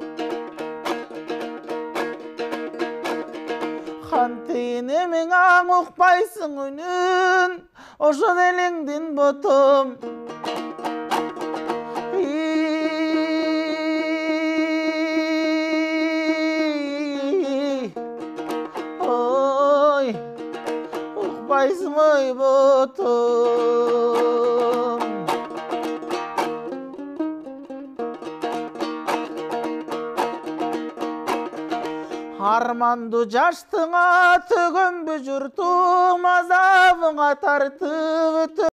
кантейин эмиң укпайсың үнүн ошол элеңдин ботом укпайсың ой ботом арманды жаштыңа төгөнбү журтум азабыңа тартып